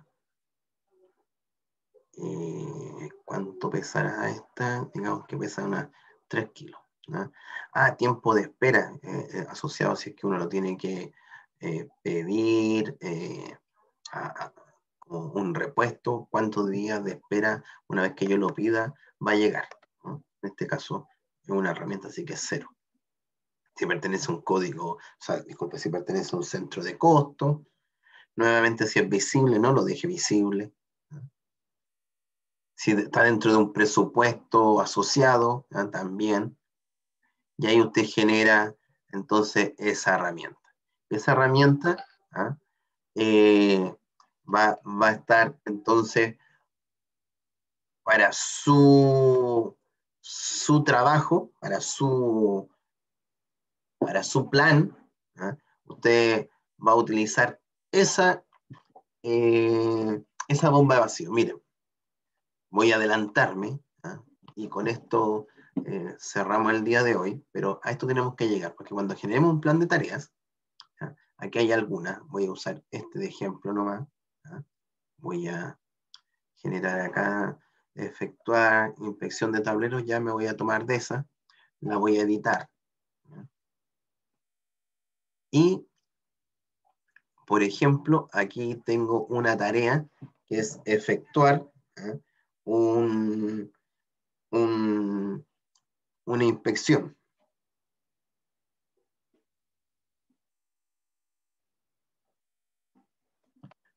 Eh, ¿Cuánto pesará esta? Digamos que pesa unas tres kilos. ¿No? Ah, tiempo de espera eh, eh, asociado si es que uno lo tiene que eh, pedir eh, a, a, como un repuesto, cuántos días de espera una vez que yo lo pida va a llegar. ¿No? En este caso es una herramienta, así que es cero. Si pertenece a un código, o sea, disculpe, si pertenece a un centro de costo, nuevamente si es visible, no lo deje visible. Si está dentro de un presupuesto asociado, ¿eh? También, y ahí usted genera entonces esa herramienta. Esa herramienta ¿eh? Eh, va, va a estar entonces para su, su trabajo, para su, para su plan, ¿eh? Usted va a utilizar esa, eh, esa bomba de vacío. Miren, voy a adelantarme, ¿eh? Y con esto eh, cerramos el día de hoy, pero a esto tenemos que llegar, porque cuando generemos un plan de tareas, ¿eh? Aquí hay algunas, voy a usar este de ejemplo nomás, ¿eh? Voy a generar acá, efectuar inspección de tableros, ya me voy a tomar de esa, la voy a editar. ¿Eh? Y, por ejemplo, aquí tengo una tarea que es efectuar ¿eh? un, un una inspección.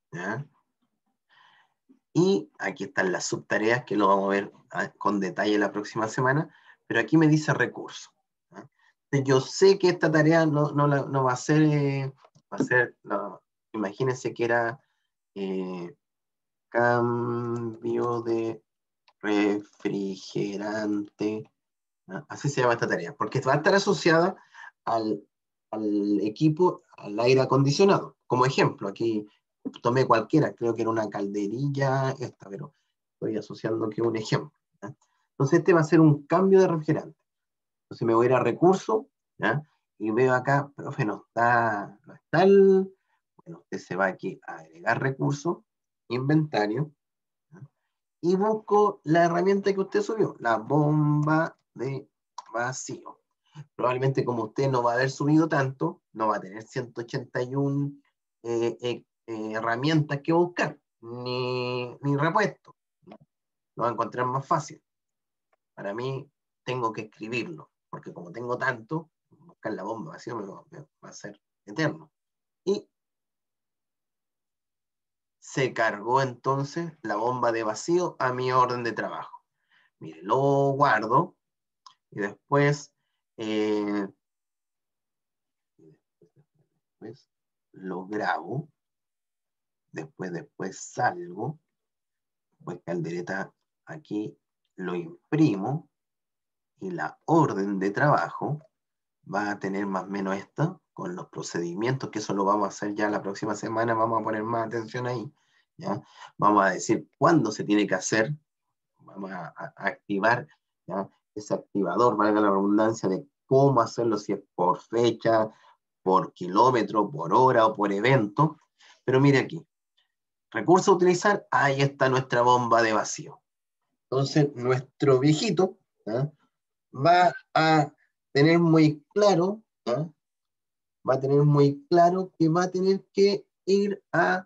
¿ya? Y aquí están las subtareas que lo vamos a ver a, con detalle la próxima semana, pero aquí me dice recurso. ¿Ya? Yo sé que esta tarea no, no, la, no va a ser, eh, va a ser, no, imagínense que era eh, cambio de refrigerante, ¿no? Así se llama esta tarea, porque va a estar asociada al, al equipo, al aire acondicionado. Como ejemplo, aquí tomé cualquiera, creo que era una calderilla esta, pero estoy asociando que es un ejemplo. ¿Ya? Entonces este va a ser un cambio de refrigerante. Entonces me voy a ir a recursos, ¿ya? Y veo acá, profe, no está, no está el... Bueno, usted se va aquí a agregar recursos, inventario, ¿ya? Y busco la herramienta que usted subió, la bomba de vacío. Probablemente como usted no va a haber subido tanto, no va a tener ciento ochenta y uno eh, eh, eh, herramientas que buscar, ni, ni repuesto. ¿No? Lo va a encontrar más fácil. Para mí, tengo que escribirlo, porque como tengo tanto, buscar la bomba vacío me va, me va a ser eterno. Y se cargó entonces la bomba de vacío a mi orden de trabajo. Mire, lo guardo y después, eh, después lo grabo, después, después salgo, pues caldereta aquí lo imprimo y la orden de trabajo va a tener más o menos esto, con los procedimientos, que eso lo vamos a hacer ya la próxima semana, vamos a poner más atención ahí, ¿ya? Vamos a decir cuándo se tiene que hacer, vamos a, a, a activar, ¿ya? Ese activador, valga la redundancia, de cómo hacerlo, si es por fecha, por kilómetro, por hora o por evento. Pero mire aquí, recurso a utilizar, ahí está nuestra bomba de vacío. Entonces, nuestro viejito, ¿ya? Va a tener muy claro, ¿ya? Va a tener muy claro que va a tener que ir a,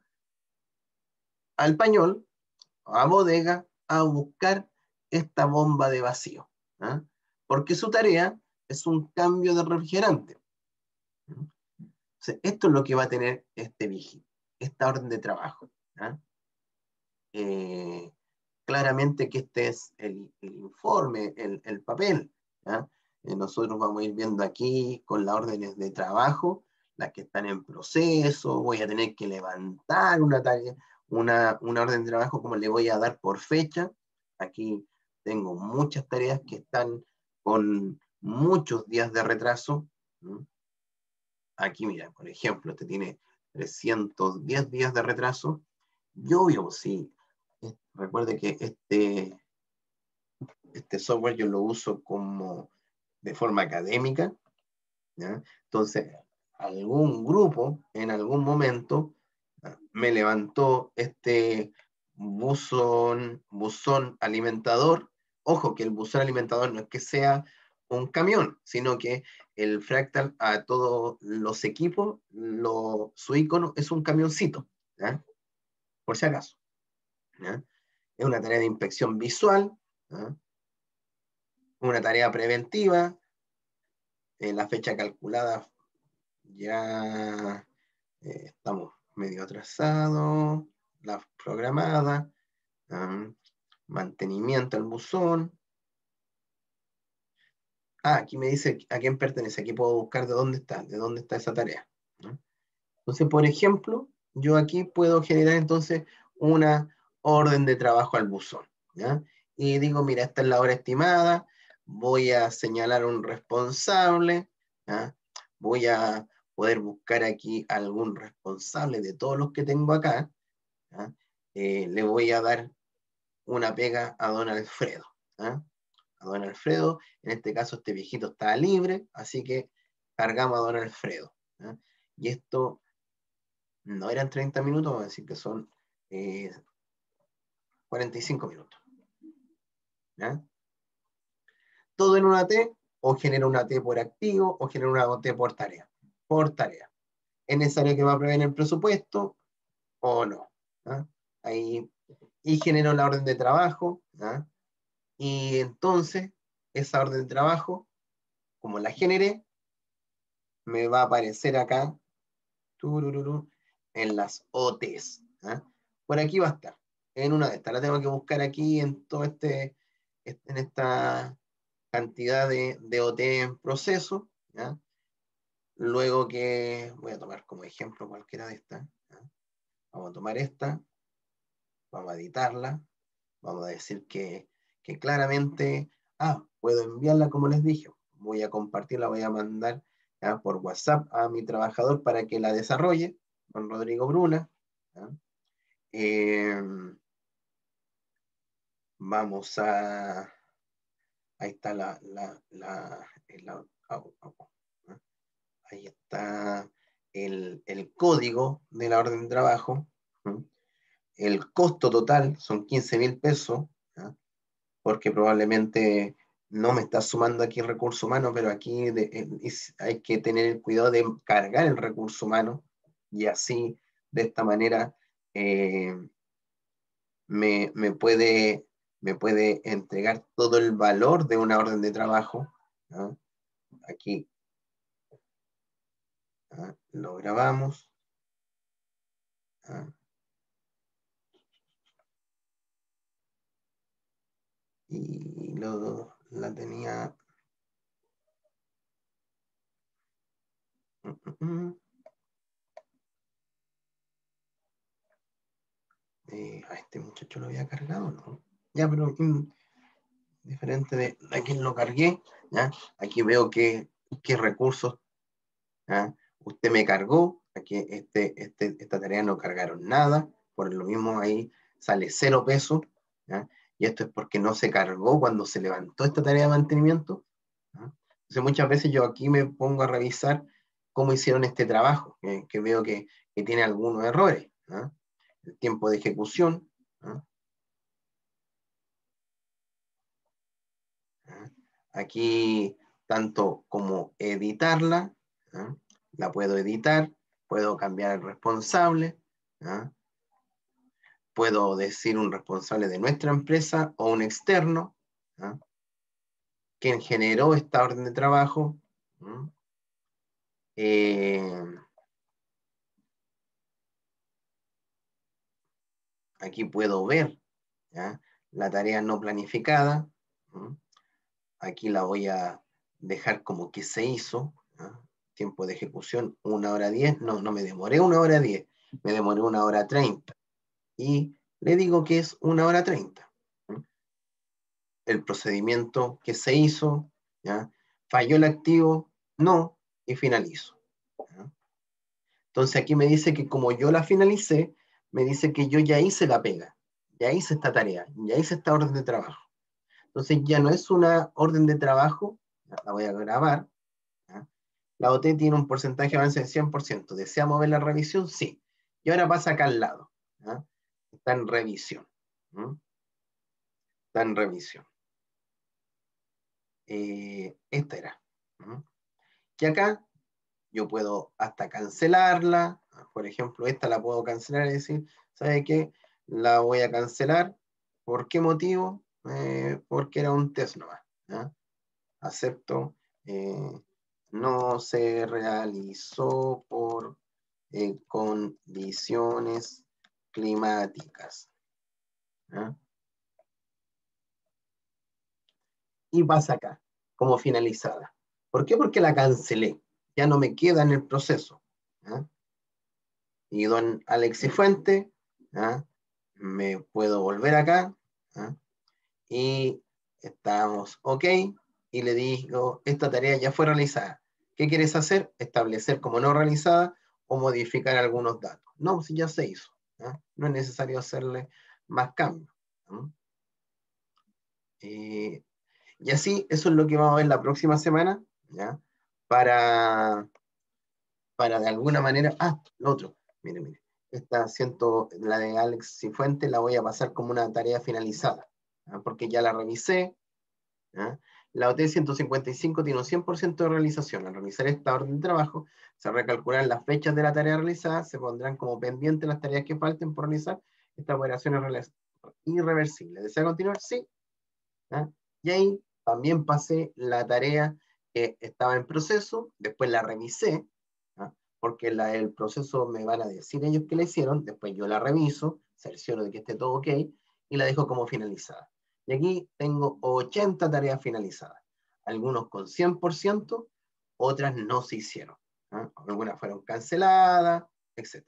al pañol, a bodega, a buscar esta bomba de vacío, ¿eh? Porque su tarea es un cambio de refrigerante. ¿Eh? O sea, esto es lo que va a tener este vigil, esta orden de trabajo. ¿Eh? Eh, claramente que este es el, el informe, el, el papel. ¿Eh? Eh, nosotros vamos a ir viendo aquí con las órdenes de trabajo, las que están en proceso, voy a tener que levantar una tarea, una, una orden de trabajo como le voy a dar por fecha. Aquí tengo muchas tareas que están con muchos días de retraso. ¿Mm? Aquí, mira, por ejemplo, este tiene trescientos diez días de retraso. Yo vivo, sí. Recuerde que este, este software yo lo uso como de forma académica, ¿ya? Entonces, algún grupo en algún momento me levantó este buzón, buzón alimentador. Ojo, que el buzón alimentador no es que sea un camión, sino que el Fractal a todos los equipos, lo, su icono es un camioncito, ¿ya? Por si acaso, ¿ya? Es una tarea de inspección visual, ¿ya? Una tarea preventiva, en la fecha calculada ya eh, estamos medio atrasados, la programada, um, mantenimiento al buzón. Ah, aquí me dice a quién pertenece, aquí puedo buscar de dónde está, de dónde está esa tarea, ¿no? Entonces, por ejemplo, yo aquí puedo generar entonces una orden de trabajo al buzón, ¿ya? Y digo, mira, esta es la hora estimada, voy a señalar un responsable, ¿ya? Voy a poder buscar aquí algún responsable de todos los que tengo acá, ¿ya? Eh, le voy a dar una pega a don Alfredo, ¿ya? A don Alfredo, en este caso este viejito está libre, así que cargamos a don Alfredo, ¿ya? Y esto no eran treinta minutos, vamos a decir que son eh, cuarenta y cinco minutos, ¿ya? Todo en una T, o genera una T por activo, o genera una T por tarea. Por tarea. ¿Es necesario que va a prever el presupuesto o no? ¿Ya? Ahí, y genero la orden de trabajo, ¿ya? Y entonces, esa orden de trabajo, como la generé, me va a aparecer acá turururu, en las O Ts. ¿ah? Por aquí va a estar, en una de estas. La tengo que buscar aquí en todo este, en esta cantidad de, de O T en proceso, ¿ya? Luego que, voy a tomar como ejemplo cualquiera de estas, ¿ya? Vamos a tomar esta, vamos a editarla, vamos a decir que, que claramente, ah, puedo enviarla como les dije, voy a compartirla, voy a mandar, ¿ya?, por WhatsApp a mi trabajador para que la desarrolle, con Rodrigo Bruna, ¿ya? Eh, vamos a, ahí está la, la, la, la oh, oh, oh, ¿eh? Ahí está el, el código de la orden de trabajo, ¿eh? El costo total son quince mil pesos, ¿eh? Porque probablemente no me está sumando aquí el recurso humano, pero aquí de, eh, hay que tener el cuidado de cargar el recurso humano y así, de esta manera, eh, me, me, puede, me puede entregar todo el valor de una orden de trabajo, ¿no? Aquí, ¿no?, lo grabamos, ¿no?, y lo, la tenía... Eh, a este muchacho lo había cargado, ¿no? Ya, pero mm, diferente de a quien lo cargué, ¿ya? Aquí veo que, qué recursos, ¿ya?, usted me cargó. Aquí este, este, esta tarea no cargaron nada, por lo mismo ahí sale cero pesos, ¿ya? Y esto es porque no se cargó cuando se levantó esta tarea de mantenimiento, ¿ya? Entonces muchas veces yo aquí me pongo a revisar cómo hicieron este trabajo, que, que veo que, que tiene algunos errores, ¿ya? El tiempo de ejecución, ¿ya? ¿Ya? Aquí tanto como editarla, ¿ya?, la puedo editar, puedo cambiar el responsable, ¿ya?, puedo decir un responsable de nuestra empresa o un externo, ¿ya?, quien generó esta orden de trabajo, ¿ya?, eh, aquí puedo ver, ¿ya?, la tarea no planificada, ¿ya?, aquí la voy a dejar como que se hizo, ¿ya?, tiempo de ejecución una hora diez, no, no me demoré una hora diez, me demoré una hora treinta, y le digo que es una hora treinta. El procedimiento que se hizo, ¿ya?, falló el activo, no, y finalizo, ¿ya? Entonces aquí me dice que como yo la finalicé, me dice que yo ya hice la pega, ya hice esta tarea, ya hice esta orden de trabajo. Entonces ya no es una orden de trabajo, la voy a grabar, ¿ya? La O T tiene un porcentaje de avance del cien por ciento. ¿Desea mover la revisión? Sí. Y ahora pasa acá al lado, ¿ya? Está en revisión, ¿ya? Está en revisión. Eh, esta era, ¿ya? Que acá yo puedo hasta cancelarla. Por ejemplo, esta la puedo cancelar y decir, ¿sabe qué? La voy a cancelar. ¿Por qué motivo? Eh, porque era un test nomás, ¿ya? Acepto. Eh, no se realizó por eh, condiciones climáticas, ¿ya? Y pasa acá, como finalizada. ¿Por qué? Porque la cancelé. Ya no me queda en el proceso, ¿ya? Y don Alexis Fuente, ¿ya?, me puedo volver acá, ¿ya?, y estamos ok, y le digo, esta tarea ya fue realizada. ¿Qué quieres hacer? Establecer como no realizada o modificar algunos datos. No, si ya se hizo, ¿ya? No es necesario hacerle más cambios, ¿ya? Eh, y así, eso es lo que vamos a ver la próxima semana, ¿ya? Para, para de alguna manera, ah, lo otro, mire, mire, esta siento, la de Alex Cifuentes la voy a pasar como una tarea finalizada, ¿ya?, porque ya la revisé, ¿ya? La O T ciento cincuenta y cinco tiene un cien por ciento de realización. Al realizar esta orden de trabajo, se recalcularán las fechas de la tarea realizada, se pondrán como pendientes las tareas que falten por realizar. Esta operación es irreversible. ¿Desea continuar? Sí, ¿ya? Y ahí también pasé la tarea que estaba en proceso, después la revisé, ¿ya?, porque la, el proceso me van a decir ellos que la hicieron, después yo la reviso, cercioro de que esté todo ok, y la dejo como finalizada. Y aquí tengo ochenta tareas finalizadas, algunos con cien por ciento, otras no se hicieron, ¿eh? Algunas fueron canceladas, etcétera.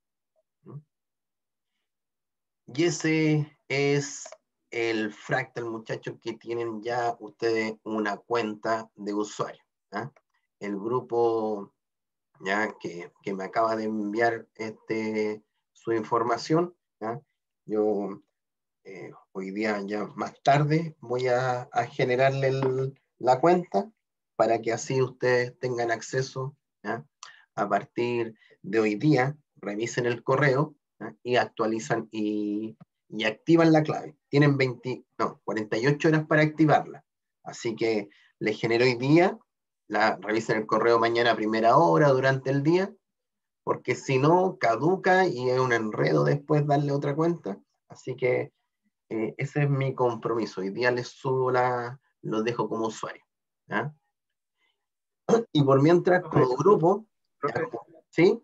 Y ese es el Fractal, muchachos, que tienen ya ustedes una cuenta de usuario, ¿eh? El grupo ya que, que me acaba de enviar este, su información, ¿ya? Yo eh, hoy día ya más tarde voy a, a generarle el, la cuenta para que así ustedes tengan acceso, ¿ya? A partir de hoy día, revisen el correo, ¿ya? Y actualizan y, y activan la clave. Tienen veinte, no, cuarenta y ocho horas para activarla. Así que les genero hoy día, la, revisen el correo mañana a primera hora, durante el día, porque si no, caduca y es un enredo después darle otra cuenta. Así que eh, ese es mi compromiso. Hoy día les subo la, los dejo como usuario, ¿ya? Y por mientras, Profe, como grupo, profe, ya, ¿sí?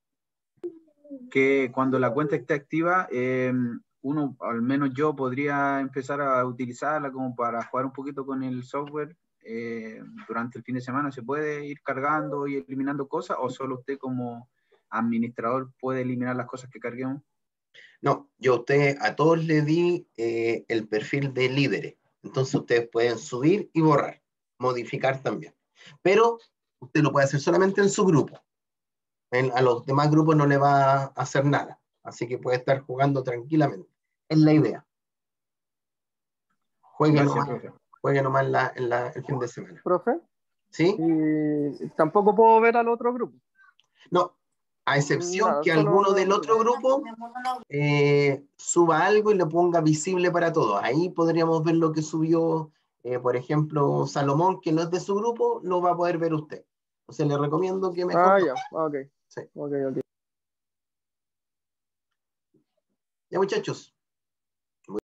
que cuando la cuenta esté activa, eh, uno, al menos yo, podría empezar a utilizarla como para jugar un poquito con el software eh, durante el fin de semana. ¿Se puede ir cargando y eliminando cosas o solo usted como administrador puede eliminar las cosas que carguemos? No, yo a ustedes, a todos les di eh, el perfil de líderes. Entonces ustedes pueden subir y borrar, modificar también. Pero usted lo puede hacer solamente en su grupo. En, a los demás grupos no le va a hacer nada. Así que puede estar jugando tranquilamente. Es la idea. Juegue Gracias, nomás, profe. juegue nomás la, en la, el fin de semana. Profe, ¿Sí? y tampoco puedo ver al otro grupo. No, a excepción Nada, que solo alguno veo del el otro mío. grupo eh, suba algo y lo ponga visible para todos. Ahí podríamos ver lo que subió, eh, por ejemplo, Salomón, que no es de su grupo, lo va a poder ver usted. O sea, le recomiendo que mejor Ah, no. ya, ok. Sí. Ok, ok. Ya, muchachos,